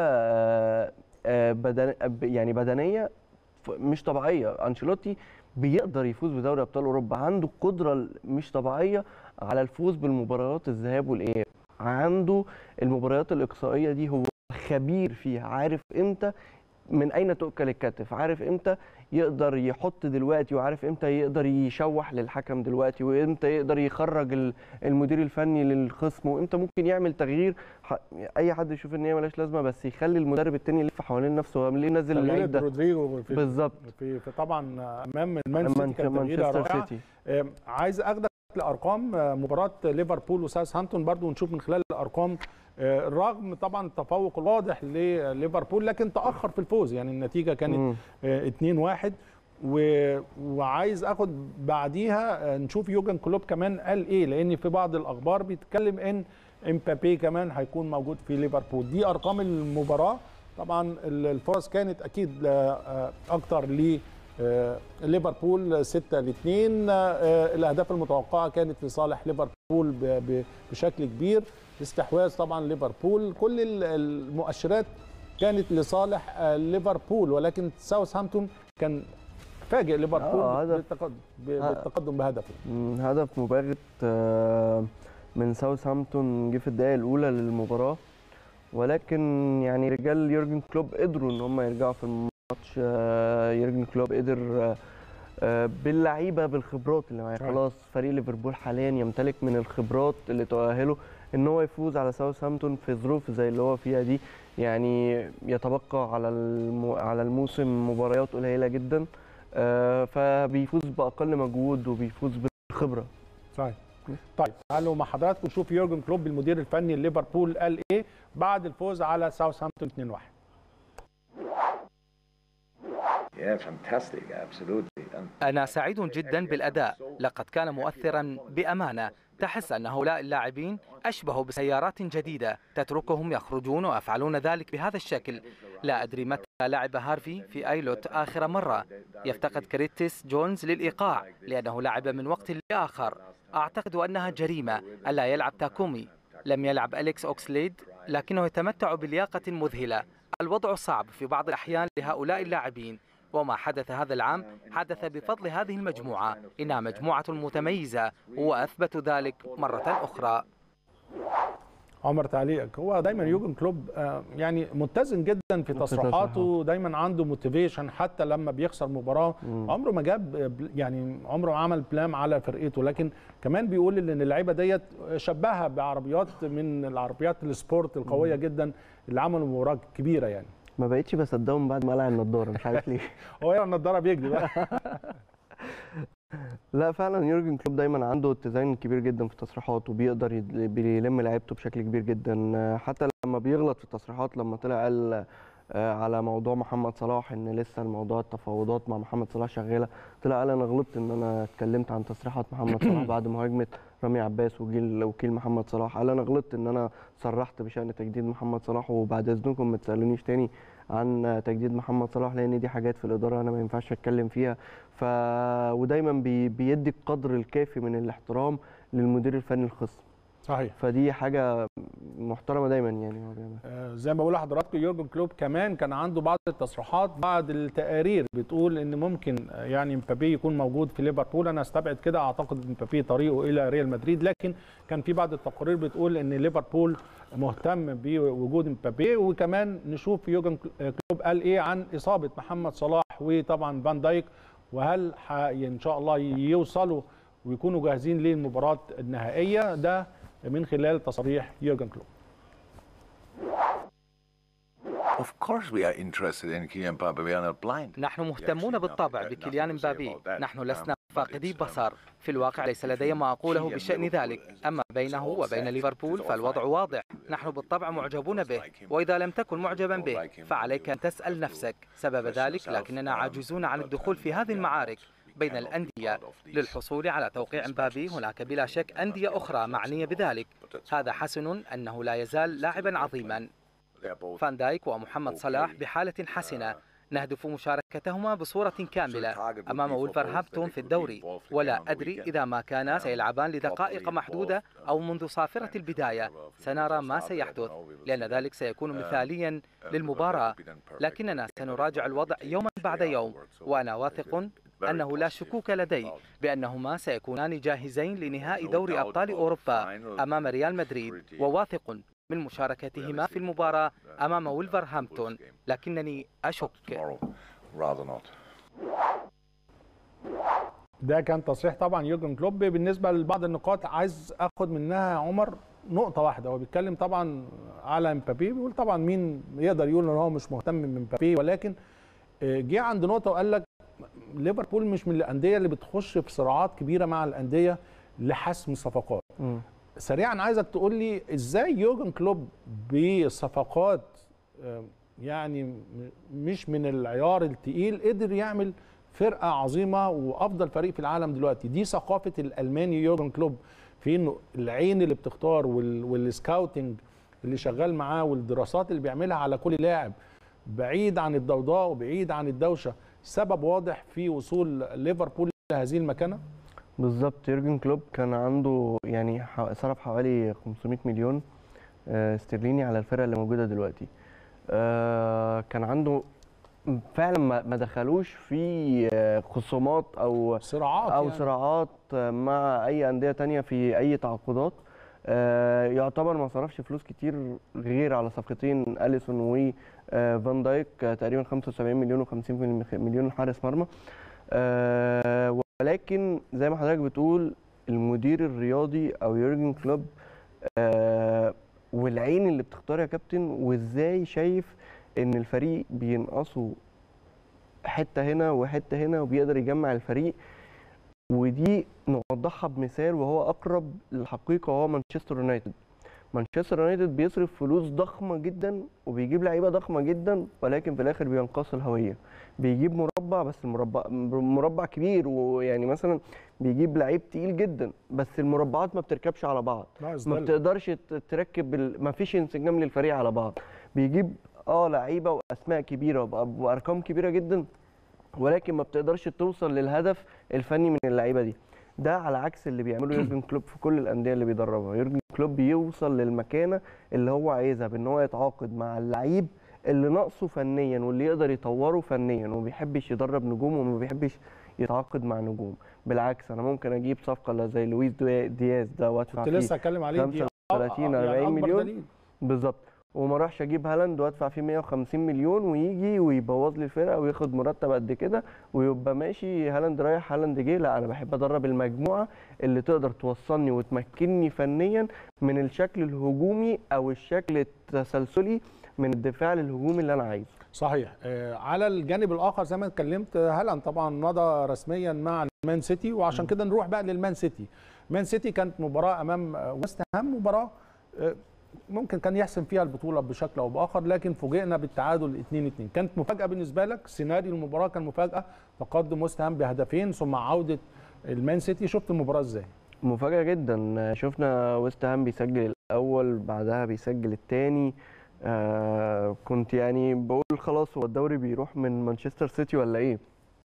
بدنيه مش طبيعيه. انشيلوتي بيقدر يفوز بدوري ابطال اوروبا، عنده قدره مش طبيعيه على الفوز بالمباريات الذهاب والاياب، عنده المباريات الاقصائيه دي هو خبير فيها، عارف امتى من اين تؤكل الكتف، عارف امتى يقدر يحط دلوقتي، وعارف امتى يقدر يشوح للحكم دلوقتي، وامتى يقدر يخرج المدير الفني للخصم، وامتى ممكن يعمل تغيير. اي حد يشوف ان هي ملهاش لازمه، بس يخلي المدرب التاني يلف حوالين نفسه. هو ليه نزل اللعيب ده رودريجو بالظبط في طبعا امام المان سيتي كانت تغييره رائعه. عايز اخدك لارقام مباراه ليفربول وساوثهامبتون برضو ونشوف من خلال الارقام. رغم طبعا التفوق الواضح لليفربول لكن تاخر في الفوز، يعني النتيجه كانت 2-1. وعايز اخد بعديها نشوف يوجن كلوب كمان قال ايه، لان في بعض الاخبار بيتكلم ان امبابي كمان هيكون موجود في ليفربول. دي ارقام المباراه. طبعا الفرص كانت اكيد اكتر ليفربول 6-2. الاهداف المتوقعه كانت لصالح ليفربول بشكل كبير. استحواذ طبعا ليفربول، كل المؤشرات كانت لصالح ليفربول، ولكن ساوثهامبتون كان فاجئ ليفربول بالتقدم بهدف. هدف مباغت من ساوثهامبتون جه في الدقائق الاولى للمباراه، ولكن يعني رجال يورجن كلوب قدروا ان هم يرجعوا في الماتش. يورجن كلوب قدر باللعيبه بالخبرات اللي معاه. خلاص فريق ليفربول حاليا يمتلك من الخبرات اللي تؤهله ان هو يفوز على ساوثهامبتون في ظروف زي اللي هو فيها دي. يعني يتبقى على الموسم مباريات قليله جدا، فبيفوز باقل مجهود وبيفوز بالخبره. صحيح. طيب تعالوا مع حضراتكم نشوف يورجن كلوب المدير الفني لليفربول قال ايه بعد الفوز على ساوثهامبتون 2-1. أنا سعيد جدا بالأداء، لقد كان مؤثرا بأمانة. تحس أن هؤلاء اللاعبين أشبهوا بسيارات جديدة تتركهم يخرجون ويفعلون ذلك بهذا الشكل. لا أدري متى لعب هارفي في أيلوت آخر مرة. يفتقد كريتيس جونز للإيقاع لأنه لعب من وقت لآخر. أعتقد أنها جريمة ألا يلعب تاكومي. لم يلعب أليكس أوكسليد لكنه يتمتع بلياقة مذهلة. الوضع صعب في بعض الأحيان لهؤلاء اللاعبين، وما حدث هذا العام حدث بفضل هذه المجموعة. إنها مجموعة متميزة وأثبتوا ذلك مرة أخرى. عمر تعليقك. هو دايما يورجن كلوب يعني متزن جدا في تصريحاته، دايما عنده موتيفيشن حتى لما بيخسر مباراه. عمره ما جاب يعني عمره ما عمل بلان على فرقته، لكن كمان بيقول ان اللعيبه ديت شبهها بعربيات من العربيات السبورت القويه جدا اللي عملوا مباراه كبيره. يعني ما بقتش بصدقهم بعد ما قلع النضاره، مش عارف ليه. هو يا النضاره بيكذب بقى. لا فعلا يورجن كلوب دايما عنده اتزان كبير جدا في تصريحاته، وبيقدر بيلم لعيبته بشكل كبير جدا. حتى لما بيغلط في التصريحات، لما طلع قال على موضوع محمد صلاح ان لسه الموضوع التفاوضات مع محمد صلاح شغاله، طلع قال انا غلطت ان انا اتكلمت عن تصريحات محمد صلاح بعد مهاجمه رامي عباس وكيل محمد صلاح. قال انا غلطت ان انا صرحت بشان تجديد محمد صلاح، وبعد اذنكم ما تسالونيش تاني عن تجديد محمد صلاح، لان دي حاجات في الاداره انا ما ينفعش اتكلم فيها. ودايما بيدي القدر الكافي من الاحترام للمدير الفني الخصم. صحيح. فدي حاجه محترمه دايما يعني هو بيعملها. زي ما بقول لحضراتكم يورجن كلوب كمان كان عنده بعض التصريحات، بعض التقارير بتقول ان ممكن يعني مبابي يكون موجود في ليفربول. انا استبعد كده، اعتقد مبابي طريقه الى ريال مدريد، لكن كان في بعض التقارير بتقول ان ليفربول مهتم بوجود مبابي. وكمان نشوف يورجن كلوب قال ايه عن اصابه محمد صلاح وطبعا فان دايك، وهل ان شاء الله يوصلوا ويكونوا جاهزين للمباراه النهائيه. ده من خلال تصريح يورجن كلوب. نحن مهتمون بالطبع بكيليان مبابي. نحن لسنا فاقدي بصر. في الواقع ليس لدي ما أقوله بشأن ذلك. أما بينه وبين ليفربول فالوضع واضح. نحن بالطبع معجبون به، وإذا لم تكن معجبا به فعليك أن تسأل نفسك سبب ذلك. لكننا عاجزون عن الدخول في هذه المعارك بين الأندية للحصول على توقيع مبابي. هناك بلا شك أندية أخرى معنية بذلك. هذا حسن أنه لا يزال لاعبا عظيما. فان دايك ومحمد صلاح بحالة حسنة. نهدف مشاركتهما بصورة كاملة أمام وولفرهامبتون في الدوري، ولا أدري إذا ما كانا سيلعبان لدقائق محدودة أو منذ صافرة البداية. سنرى ما سيحدث، لأن ذلك سيكون مثاليا للمباراة. لكننا سنراجع الوضع يوما بعد يوم، وأنا واثق أنه لا شكوك لدي بأنهما سيكونان جاهزين لنهائي دوري أبطال أوروبا أمام ريال مدريد، وواثق من مشاركتهما في المباراة أمام وولفرهامبتون، لكنني أشك. ده كان تصريح طبعا يورجن كلوب. بالنسبه لبعض النقاط عايز اخد منها يا عمر نقطه واحده. هو بيتكلم طبعا على امبابي، بيقول طبعا مين يقدر يقول ان هو مش مهتم بامبابي، ولكن جه عند نقطه وقال لك ليفربول مش من الانديه اللي بتخش في صراعات كبيره مع الانديه لحسم صفقات. سريعا عايزك تقول لي ازاي يورجن كلوب بصفقات يعني مش من العيار التقيل قدر يعمل فرقه عظيمه وافضل فريق في العالم دلوقتي. دي ثقافه الالماني يورجن كلوب، في انه العين اللي بتختار والسكاوتنج اللي شغال معاه والدراسات اللي بيعملها على كل لاعب بعيد عن الضوضاء وبعيد عن الدوشه، سبب واضح في وصول ليفربول لهذه المكانه. بالظبط. يورجن كلوب كان عنده يعني صرف حوالي 500 مليون استرليني على الفرقه اللي موجوده دلوقتي. كان عنده فعلا ما دخلوش في خصومات او صراعات مع اي انديه تانية في اي تعاقدات. يعتبر ما صرفش فلوس كتير غير على صفقتين اليسون وفان دايك، تقريبا 75 مليون و50 مليون حارس مرمى. ولكن زي ما حضرتك بتقول المدير الرياضي او يورجن كلوب والعين اللي بتختار يا كابتن، وازاي شايف ان الفريق بينقصوا حته هنا وحته هنا وبيقدر يجمع الفريق. ودي نوضحها بمثال وهو اقرب للحقيقه، وهو مانشستر يونايتد. مانشستر يونايتد بيصرف فلوس ضخمه جدا وبيجيب لعيبه ضخمه جدا، ولكن في الاخر بينقص الهويه. بيجيب مربع، بس مربع كبير، ويعني مثلا بيجيب لعيب تقيل جدا بس المربعات ما بتركبش على بعض، ما بتقدرش تركب ما فيش انسجام للفريق على بعض. بيجيب لعيبه واسماء كبيره وارقام كبيره جدا، ولكن ما بتقدرش توصل للهدف الفني من اللعيبه دي. ده على عكس اللي بيعمله يورجن كلوب في كل الانديه اللي بيدربها. يورجن كلوب بيوصل للمكانه اللي هو عايزها بان هو يتعاقد مع اللعيب اللي ناقصه فنيا واللي يقدر يطوره فنيا، وما بيحبش يدرب نجوم وما بيحبش يتعاقد مع نجوم. بالعكس انا ممكن اجيب صفقه زي لويس دياز ده وادفع فيه 35 40 مليون بالظبط، وما اروحش اجيب هالاند وادفع فيه 150 مليون ويجي ويبوظ لي الفرقه وياخد مرتب قد كده ويبقى ماشي هالاند رايح هالاند جه. لا، انا بحب ادرب المجموعه اللي تقدر توصلني وتمكنني فنيا من الشكل الهجومي او الشكل التسلسلي من الدفاع للهجوم اللي انا عايزه. صحيح. على الجانب الاخر زي ما اتكلمت، هالاند طبعا مضى رسميا مع المان سيتي، وعشان كده نروح بقى للمان سيتي. مان سيتي كانت مباراه امام ويست هام، مباراه ممكن كان يحسم فيها البطوله بشكل او باخر، لكن فوجئنا بالتعادل 2-2. كانت مفاجاه بالنسبه لك؟ سيناريو المباراه كان مفاجاه، تقدم ويست هام بهدفين ثم عوده المان سيتي. شفت المباراه ازاي؟ مفاجاه جدا. شفنا ويست هام بيسجل الاول بعدها بيسجل الثاني. كنت يعني بقول خلاص هو الدوري بيروح من مانشستر سيتي ولا ايه؟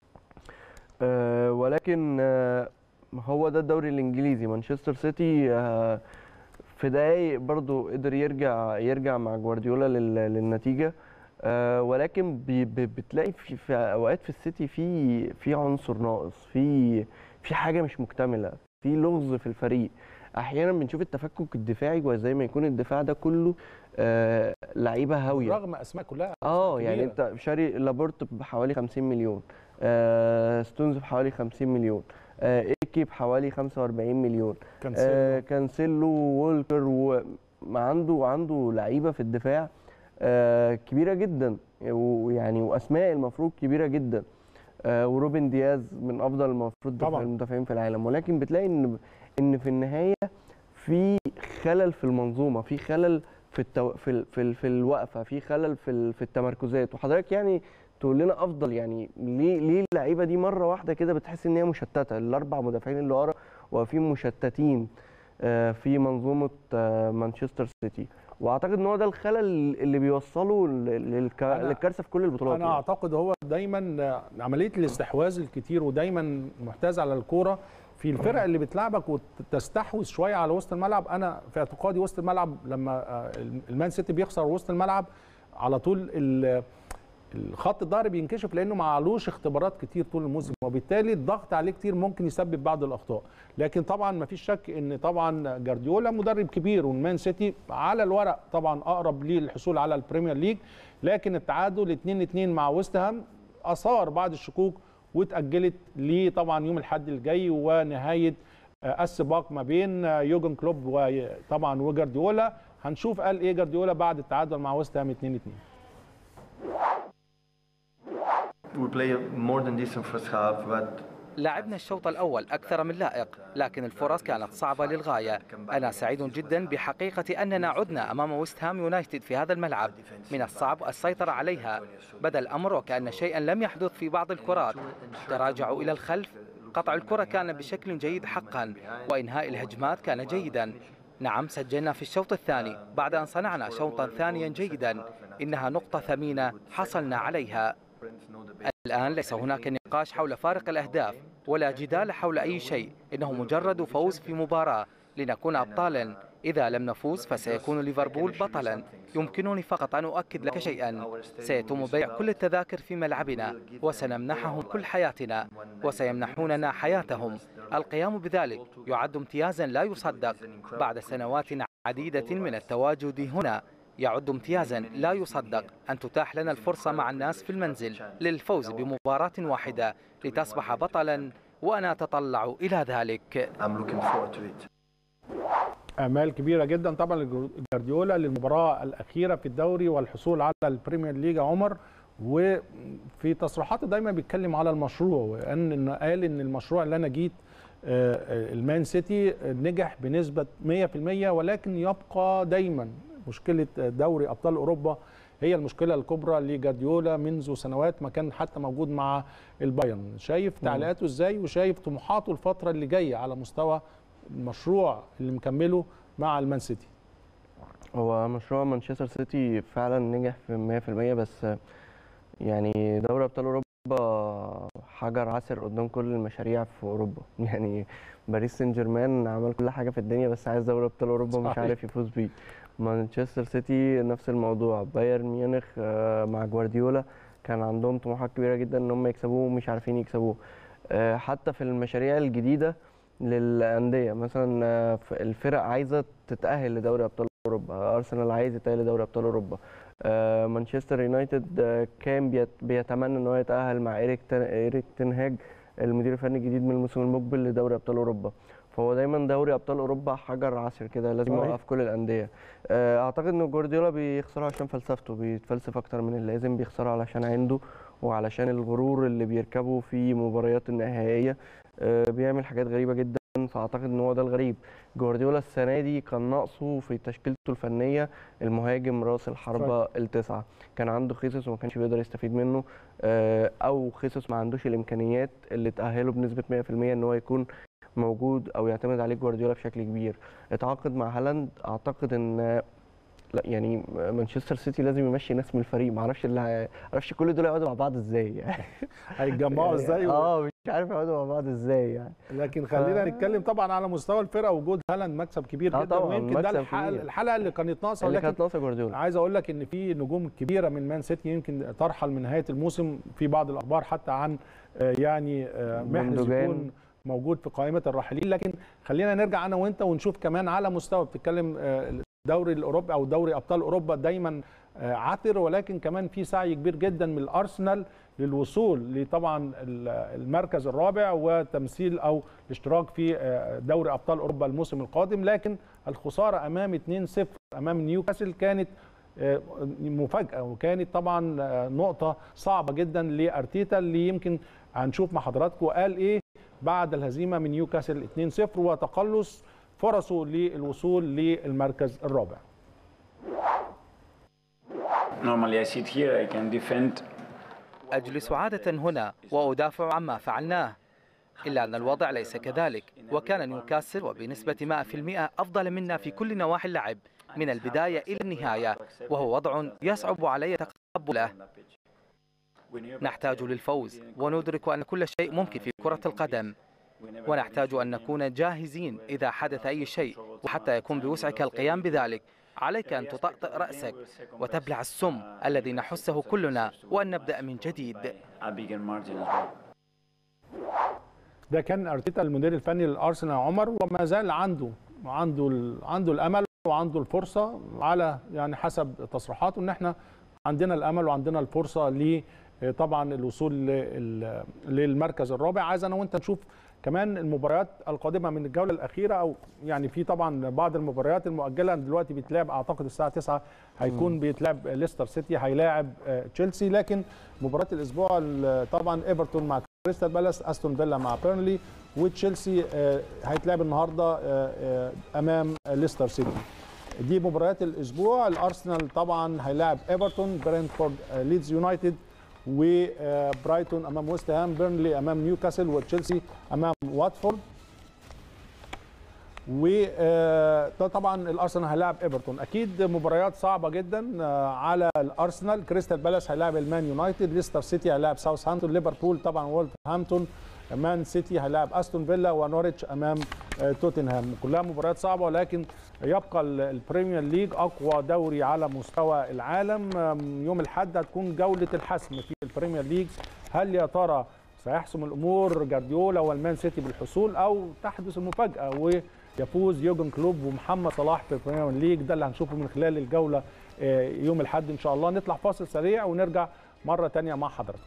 ولكن هو ده الدوري الانجليزي. مانشستر سيتي في دقايق برضو قدر يرجع مع جوارديولا للنتيجه. ولكن بتلاقي في اوقات في السيتي في عنصر ناقص، في حاجه مش مكتمله، في لغز في الفريق. احيانا بنشوف التفكك الدفاعي وزي ما يكون الدفاع ده كله لعيبه هاويه رغم اسماء كلها يعني انت شاري لابورت بحوالي 50 مليون، ستونز بحوالي 50 مليون، ايكي بحوالي 45 مليون، كانسيلو وولكر، وعنده لعيبه في الدفاع كبيره جدا، ويعني واسماء المفروض كبيره جدا، وروبن دياز من افضل المفروض المدافعين في العالم. ولكن بتلاقي ان في النهايه في خلل في المنظومه، في خلل في الوقفه، في خلل في التمركزات. وحضرتك يعني تقول لنا افضل يعني ليه اللعيبه دي مره واحده كده بتحس ان هي مشتته؟ الاربع مدافعين اللي ورا واقفين مشتتين في منظومه مانشستر سيتي. واعتقد ان هو ده الخلل اللي بيوصله للكارثه في كل البطولات. انا اعتقد هو دايما عمليه الاستحواذ الكتير ودايما محتاز على الكوره في الفرق اللي بتلعبك وتستحوذ شويه على وسط الملعب. انا في اعتقادي وسط الملعب لما المان سيتي بيخسر وسط الملعب على طول الخط الظهري بينكشف، لانه ما علوش اختبارات كتير طول الموسم، وبالتالي الضغط عليه كتير ممكن يسبب بعض الاخطاء. لكن طبعا ما فيش شك ان طبعا جوارديولا مدرب كبير، والمان سيتي على الورق طبعا اقرب للحصول على البريمير ليج، لكن التعادل 2-2 مع ويست هام اثار بعض الشكوك واتاجلت ليه طبعا يوم الاحد الجاي، ونهايه السباق ما بين يوجن كلوب وطبعا وجارديولا. هنشوف قال ايه جارديولا بعد التعادل مع ويست هام 2-2. لعبنا الشوط الأول أكثر من لائق، لكن الفرص كانت صعبة للغاية. أنا سعيد جدا بحقيقة أننا عدنا أمام ويست هام يونايتد في هذا الملعب. من الصعب السيطرة عليها، بدا الأمر وكأن شيئا لم يحدث في بعض الكرات. تراجعوا إلى الخلف، قطع الكرة كان بشكل جيد حقا، وإنهاء الهجمات كان جيدا. نعم، سجلنا في الشوط الثاني بعد أن صنعنا شوطا ثانيا جيدا. إنها نقطة ثمينة حصلنا عليها. الآن ليس هناك نقاش حول فارق الأهداف ولا جدال حول أي شيء، إنه مجرد فوز في مباراة لنكون أبطالا. إذا لم نفوز فسيكون ليفربول بطلا. يمكنني فقط أن أؤكد لك شيئا، سيتم بيع كل التذاكر في ملعبنا، وسنمنحهم كل حياتنا وسيمنحوننا حياتهم. القيام بذلك يعد امتيازا لا يصدق. بعد سنوات عديدة من التواجد هنا، يعد امتيازا لا يصدق أن تتاح لنا الفرصة مع الناس في المنزل للفوز بمباراة واحدة لتصبح بطلا، وأنا أتطلع إلى ذلك. آمال كبيرة جدا طبعا لجارديولا للمباراة الأخيرة في الدوري والحصول على البريمير ليج يا عمر. وفي تصريحاته دايما بيتكلم على المشروع، وأن قال إن المشروع اللي أنا جيت المان سيتي نجح بنسبة 100%، ولكن يبقى دايما مشكلة دوري أبطال أوروبا هي المشكلة الكبرى لجارديولا منذ سنوات، ما كان حتى موجود مع البايرن. شايف تعليقاته ازاي، وشايف طموحاته الفترة اللي جاية على مستوى المشروع اللي مكمله مع المان سيتي؟ هو مشروع مانشستر سيتي فعلا نجح في 100%، بس يعني دوري ابطال اوروبا حجر عثر قدام كل المشاريع في اوروبا. يعني باريس سان جيرمان عمل كل حاجه في الدنيا بس عايز دوري ابطال اوروبا مش عارف يفوز بيه. مانشستر سيتي نفس الموضوع. بايرن ميونخ مع جوارديولا كان عندهم طموحات كبيره جدا ان هم يكسبوه ومش عارفين يكسبوه. حتى في المشاريع الجديده للانديه، مثلا الفرق عايزه تتاهل لدوري ابطال اوروبا، ارسنال عايز يتاهل لدوري ابطال اوروبا، مانشستر يونايتد كان بيتمنى ان هو يتاهل مع إيريك تين هاج المدير الفني الجديد من الموسم المقبل لدوري ابطال اوروبا. فهو دايما دوري ابطال اوروبا حجر عثر كده، لازم يوقف كل الانديه. اعتقد ان جوارديولا بيخسرها عشان فلسفته، بيتفلسف اكتر من اللازم، بيخسرها علشان عنده وعلشان الغرور اللي بيركبه في مباريات النهائيه. بيعمل حاجات غريبه جدا، فاعتقد ان هو ده الغريب. جوارديولا السنه دي كان ناقصه في تشكيلته الفنيه المهاجم راس الحربه التسعه. كان عنده خيسوس وما كانش بيقدر يستفيد منه، او خيسوس ما عندوش الامكانيات اللي تاهله بنسبه 100% ان هو يكون موجود او يعتمد عليه جوارديولا بشكل كبير. اتعاقد مع هالاند، اعتقد ان لا يعني مانشستر سيتي لازم يمشي ناس من الفريق. ما اعرفش كل دول يقعدوا مع بعض ازاي يعني. هيتجمعوا ازاي؟ مش عارف يقعدوا مع بعض ازاي يعني. لكن خلينا نتكلم طبعا على مستوى الفرقه. وجود هالاند مكسب كبير جدا، ويمكن ده الحلقه اللي كانت ناقصه. اللي كانت ناقصه جوارديولا. عايز اقول لك ان في نجوم كبيره من مان سيتي يمكن ترحل من نهايه الموسم. في بعض الاخبار حتى عن يعني محرز يكون موجود في قائمه الراحلين. لكن خلينا نرجع انا وانت ونشوف كمان على مستوى بتتكلم الدوري الاوروبي او دوري ابطال اوروبا دايما عثر، ولكن كمان في سعي كبير جدا من الارسنال للوصول لطبعا المركز الرابع وتمثيل او الاشتراك في دوري ابطال اوروبا الموسم القادم. لكن الخساره امام 2-0 امام نيوكاسل كانت مفاجاه، وكانت طبعا نقطه صعبه جدا لارتيتا، اللي يمكن هنشوف مع حضراتكم قال ايه بعد الهزيمه من نيوكاسل 2-0 وتقلص فرصه للوصول للمركز الرابع. أجلس عادة هنا وأدافع عما فعلناه، إلا أن الوضع ليس كذلك، وكان نيوكاسل وبنسبة 100% أفضل منا في كل نواحي اللعب من البداية إلى النهاية، وهو وضع يصعب علي تقبله. نحتاج للفوز وندرك أن كل شيء ممكن في كرة القدم، ونحتاج أن نكون جاهزين إذا حدث أي شيء، وحتى يكون بوسعك القيام بذلك عليك أن تطأطئ رأسك وتبلع السم الذي نحسه كلنا وأن نبدأ من جديد. ده كان أرتيتا المدير الفني للأرسنال عمر، وما زال عنده الأمل وعنده الفرصة، على يعني حسب تصريحاته ان احنا عندنا الأمل وعندنا الفرصة طبعا الوصول للمركز الرابع. عايز انا وانت نشوف كمان المباريات القادمه من الجوله الاخيره، او يعني في طبعا بعض المباريات المؤجله دلوقتي بيتلعب، اعتقد الساعه 9 هيكون بيتلعب ليستر سيتي هيلاعب تشيلسي. لكن مباراه الاسبوع طبعا ايفرتون مع كريستال بالاس، استون فيلا مع بيرنلي، وتشيلسي هيتلعب النهارده امام ليستر سيتي. دي مباريات الاسبوع. الارسنال طبعا هيلاعب ايفرتون، برينتفورد ليدز يونايتد، وبرايتون امام ويست هام، بيرنلي امام نيوكاسل، وتشيلسي امام واتفورد. وطبعا الارسنال هيلاعب ايفرتون. اكيد مباريات صعبه جدا على الارسنال. كريستال بالاس هيلاعب المان يونايتد، ليستر سيتي هيلاعب ساوثهامبتون، ليفربول طبعا وولفرهامبتون، مان سيتي هيلاعب استون فيلا، ونوريتش امام توتنهام. كلها مباريات صعبه، ولكن يبقى البريمير ليج اقوى دوري على مستوى العالم. يوم الاحد هتكون جوله الحسم في البريمير ليج. هل يا ترى سيحسم الامور جارديولا والمان سيتي بالحصول، او تحدث المفاجاه ويفوز يوجن كلوب ومحمد صلاح في البريمير ليج؟ ده اللي هنشوفه من خلال الجوله يوم الاحد ان شاء الله. نطلع فاصل سريع ونرجع مره ثانيه مع حضراتكم.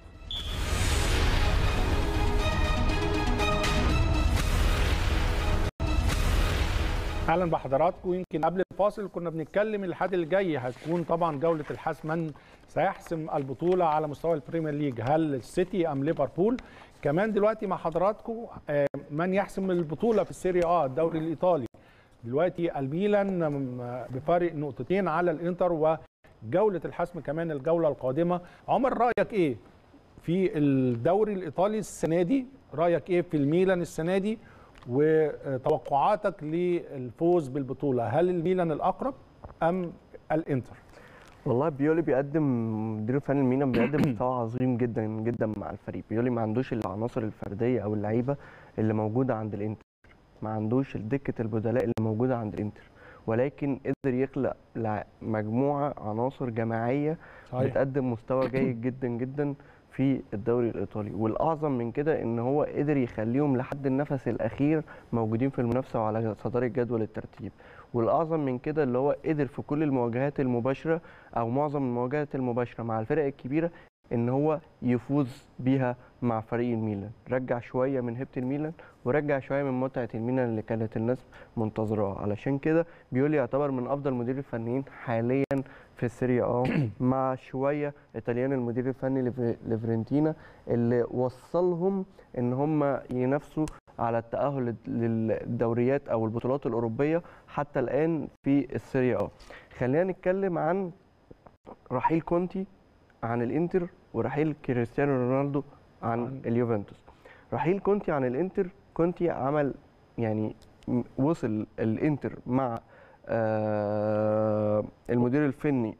اهلا بحضراتكم. يمكن قبل الفاصل كنا بنتكلم الحد اللي جاي هتكون طبعا جوله الحسم، من سيحسم البطوله على مستوى البريمير ليج، هل السيتي ام ليفربول؟ كمان دلوقتي مع حضراتكم من يحسم البطوله في السيريا الدوري الايطالي. دلوقتي الميلان بفارق نقطتين على الانتر، وجوله الحسم كمان الجوله القادمه. عمر، رايك ايه في الدوري الايطالي السنه دي؟ رايك ايه في الميلان السنه دي؟ وتوقعاتك للفوز بالبطولة، هل الميلان الأقرب أم الإنتر؟ والله بيولي بيقدم، مدير الفني الميلان بيقدم مستوى عظيم جدا جدا مع الفريق. بيولي ما عندوش العناصر الفردية أو اللعيبة اللي موجودة عند الإنتر، ما عندوش دكة البدلاء اللي موجودة عند الإنتر، ولكن قدر يخلق مجموعة عناصر جماعية صحيح. بتقدم مستوى جيد جدا جدا في الدوري الايطالي. والاعظم من كده ان هو قدر يخليهم لحد النفس الاخير موجودين في المنافسه وعلى صداره جدول الترتيب. والاعظم من كده اللي هو قدر في كل المواجهات المباشره او معظم المواجهات المباشره مع الفرق الكبيره ان هو يفوز بيها مع فريق الميلان. رجع شويه من هيبه الميلان ورجع شويه من متعه الميلان اللي كانت الناس منتظراها. علشان كده بيولي يعتبر من افضل مدير الفنيين حاليا في السيريا مع شويه ايطاليان المدير الفني لفرنتينا اللي وصلهم ان هم ينافسوا على التاهل للدوريات او البطولات الاوروبيه حتى الان في السيريا. خلينا نتكلم عن رحيل كونتي عن الانتر ورحيل كريستيانو رونالدو عن اليوفنتوس. رحيل كونتي عن الانتر، كونتي عمل يعني وصل الانتر مع المدير الفني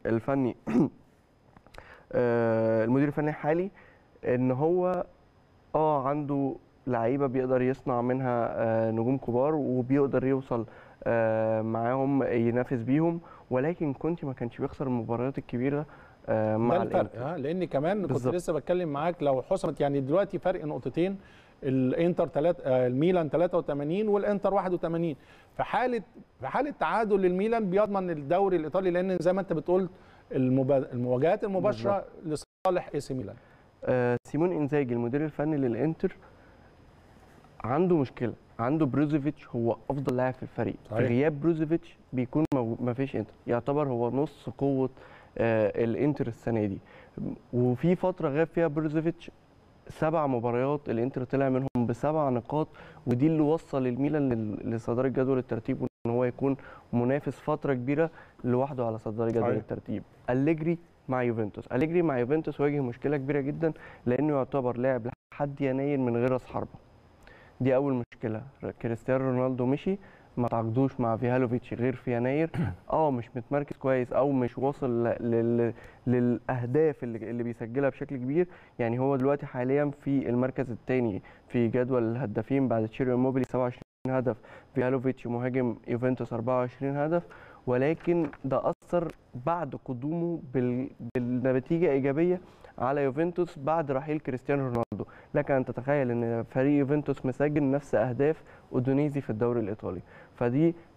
المدير الفني الحالي ان هو عنده لعيبه بيقدر يصنع منها نجوم كبار وبيقدر يوصل معاهم ينافس بيهم، ولكن كونتي ما كانش بيخسر المباريات الكبيره مع الفرق. لان كمان كنت لسه بتكلم معاك لو حسمت يعني دلوقتي فرق نقطتين، الانتر الميلان 83 والانتر 81. في حاله تعادل للميلان بيضمن الدوري الايطالي، لان زي ما انت بتقول المواجهات المباشره لصالح اي سي ميلان. سيمون انزاجي المدير الفني للانتر عنده مشكله، عنده بروزوفيتش هو افضل لاعب في الفريق. صحيح. في غياب بروزوفيتش بيكون ما فيش انتر، يعتبر هو نص قوه الانتر السنه دي. وفي فتره غاب فيها بروزوفيتش 7 مباريات الانتر طلع منهم ب7 نقاط، ودي اللي وصل الميلان لصداره جدول الترتيب وان هو يكون منافس فتره كبيره لوحده على صداره جدول الترتيب. أليجري مع يوفنتوس واجه مشكله كبيره جدا لانه يعتبر لاعب لحد يناير من غير راس حربه. دي اول مشكله. كريستيانو رونالدو مشي، ما تعاقدوش مع فيهالوفيتش غير في يناير. مش متمركز كويس او مش واصل للاهداف اللي بيسجلها بشكل كبير. يعني هو دلوقتي حاليا في المركز الثاني في جدول الهدافين بعد تشيرو موبيلي 27 هدف، فيهالوفيتش مهاجم يوفنتوس 24 هدف، ولكن ده اثر بعد قدومه بالنتيجه ايجابيه على يوفنتوس بعد رحيل كريستيانو رونالدو. لك ان تتخيل ان فريق يوفنتوس مسجل نفس اهداف اودونيزي في الدوري الايطالي، فدي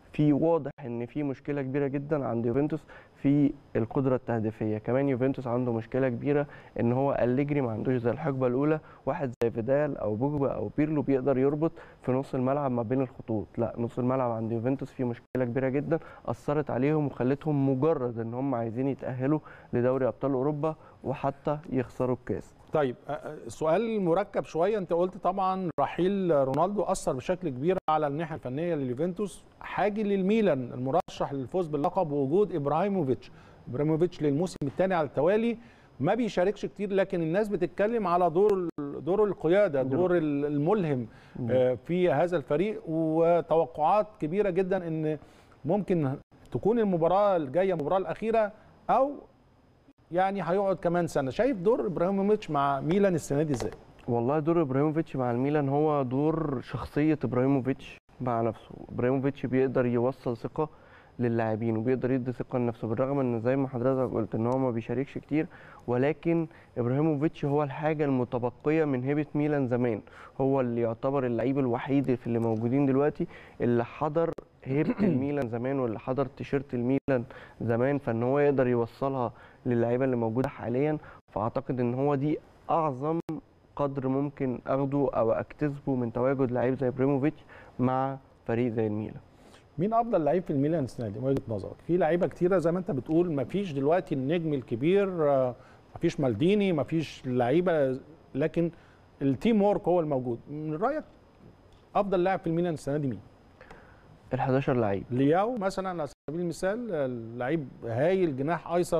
في واضح ان في مشكله كبيره جدا عند يوفنتوس في القدره التهديفيه. كمان يوفنتوس عنده مشكله كبيره ان هو أليجري ما عندوش زي الحقبه الاولى واحد زي فيدال او بوجبا او بيرلو بيقدر يربط في نص الملعب ما بين الخطوط. لا، نص الملعب عند يوفنتوس فيه مشكله كبيره جدا اثرت عليهم وخلتهم مجرد ان هم عايزين يتاهلوا لدوري ابطال اوروبا وحتى يخسروا الكاس. طيب سؤال مركب شويه، انت قلت طبعا رحيل رونالدو اثر بشكل كبير على الناحيه الفنيه لليوفنتوس، حاجه للميلان المرشح للفوز باللقب ووجود ابراهيموفيتش للموسم الثاني على التوالي ما بيشاركش كتير، لكن الناس بتتكلم على دور القياده، دور الملهم في هذا الفريق، وتوقعات كبيره جدا ان ممكن تكون المباراه الجايه المباراه الاخيره او يعني هيقعد كمان سنه. شايف دور ابراهيموفيتش مع ميلان السنه دي ازاي؟ والله دور ابراهيموفيتش مع الميلان هو دور شخصيه ابراهيموفيتش مع نفسه. ابراهيموفيتش بيقدر يوصل ثقه للاعبين وبيقدر يدي ثقه لنفسه، بالرغم ان زي ما حضرتك قلت ان هو ما بيشاركش كتير، ولكن ابراهيموفيتش هو الحاجه المتبقيه من هيبه ميلان زمان. هو اللي يعتبر اللعيب الوحيد في اللي موجودين دلوقتي اللي حضر هيبه الميلان زمان واللي حضر تيشيرت الميلان زمان، فان هو يقدر يوصلها للعيبه اللي موجوده حاليا. فاعتقد ان هو دي اعظم قدر ممكن اخده او اكتسبه من تواجد لعيب زي ابراهيموفيتش مع فريق زي الميلان. مين افضل لعيب في الميلان السنه دي من وجهه نظرك؟ في لعيبه كتيره زي ما انت بتقول، ما فيش دلوقتي النجم الكبير، ما فيش مالديني، ما فيش لعيبه، لكن التيم وورك هو الموجود. من رايك افضل لاعب في الميلان السنه دي مين؟ ال11 لعيب. لياو مثلا على سبيل المثال، لعيب هايل، جناح ايسر.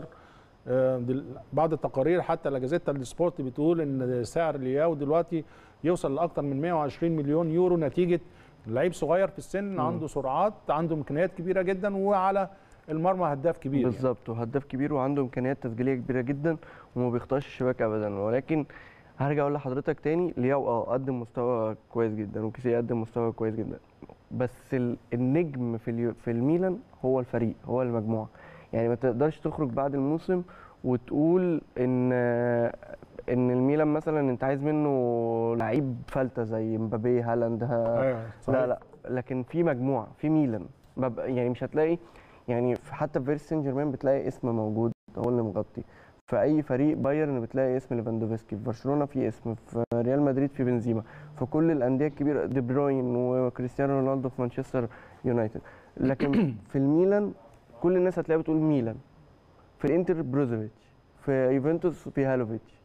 بعض التقارير حتى لا جازيتا السبورت بتقول ان سعر لياو دلوقتي يوصل لاكثر من 120 مليون يورو، نتيجه لعيب صغير في السن، عنده سرعات، عنده امكانيات كبيره جدا، وعلى المرمى هداف كبير. بالظبط، وهداف كبير وعنده امكانيات تسجيليه كبيره جدا وما بيخطاش الشباك ابدا. ولكن هرجع اقول لحضرتك تاني، لياو قدم مستوى كويس جدا وكيسيه قدم مستوى كويس جدا، بس النجم في الميلان هو الفريق، هو المجموعه. يعني ما تقدرش تخرج بعد الموسم وتقول ان الميلان مثلا انت عايز منه لعيب فلته زي مبابي، هالاند، لا، لكن في مجموعه في ميلان، يعني مش هتلاقي، يعني حتى في باريس سان جيرمان بتلاقي اسم موجود هو اللي مغطي، في اي فريق بايرن بتلاقي اسم ليفاندوفسكي، في برشلونه في اسم، في ريال مدريد في بنزيما، في كل الانديه الكبيره دي بروين وكريستيانو رونالدو في مانشستر يونايتد. لكن في الميلان كل الناس هتلاقيها بتقول ميلان، في الانتر بروزوفيتش، في يوفنتوس في هالوفيتش،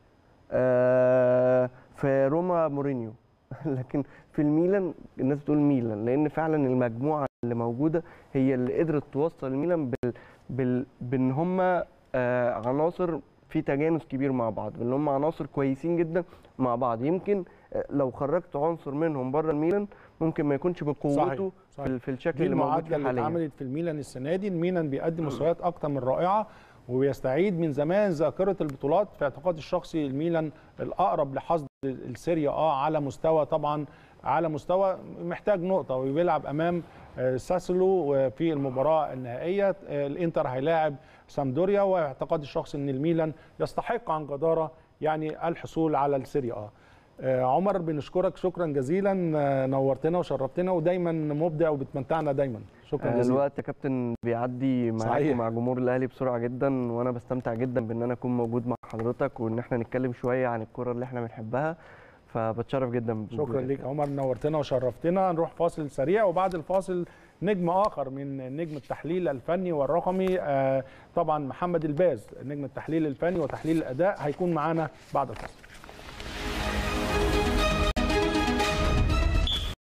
في روما مورينيو. لكن في الميلان الناس بتقول ميلان لان فعلا المجموعه اللي موجوده هي اللي قدرت توصل الميلان بان هم عناصر في تجانس كبير مع بعض، بان هم عناصر كويسين جدا مع بعض. يمكن لو خرجت عنصر منهم بره الميلان ممكن ما يكونش بقوته صحيح. في الشكل اللي موجود حاليا. اللي اتعملت في الميلان السنه دي، الميلان بيقدم مستويات اكتر من رائعه وبيستعيد من زمان ذاكره البطولات. في اعتقادي الشخصي الميلان الاقرب لحصد السيريا على مستوى، طبعا على مستوى محتاج نقطه، وبيلعب امام ساسولو في المباراه النهائيه. الانتر هيلاعب سامدوريا، واعتقادي الشخصي ان الميلان يستحق عن جداره يعني الحصول على السيريا. عمر بنشكرك شكرا جزيلا، نورتنا وشرفتنا ودايما مبدع وبتمتعنا دايما. شكرا جزيلا. الوقت يا كابتن بيعدي معاك ومع جمهور الاهلي بسرعه جدا، وانا بستمتع جدا بان انا اكون موجود مع حضرتك وان احنا نتكلم شويه عن الكره اللي احنا بنحبها، فبتشرف جدا. شكرا ليك يا عمر، نورتنا وشرفتنا. نروح فاصل سريع وبعد الفاصل نجم اخر من نجم التحليل الفني والرقمي، طبعا محمد الباز، نجم التحليل الفني وتحليل الاداء، هيكون معانا بعد الفاصل.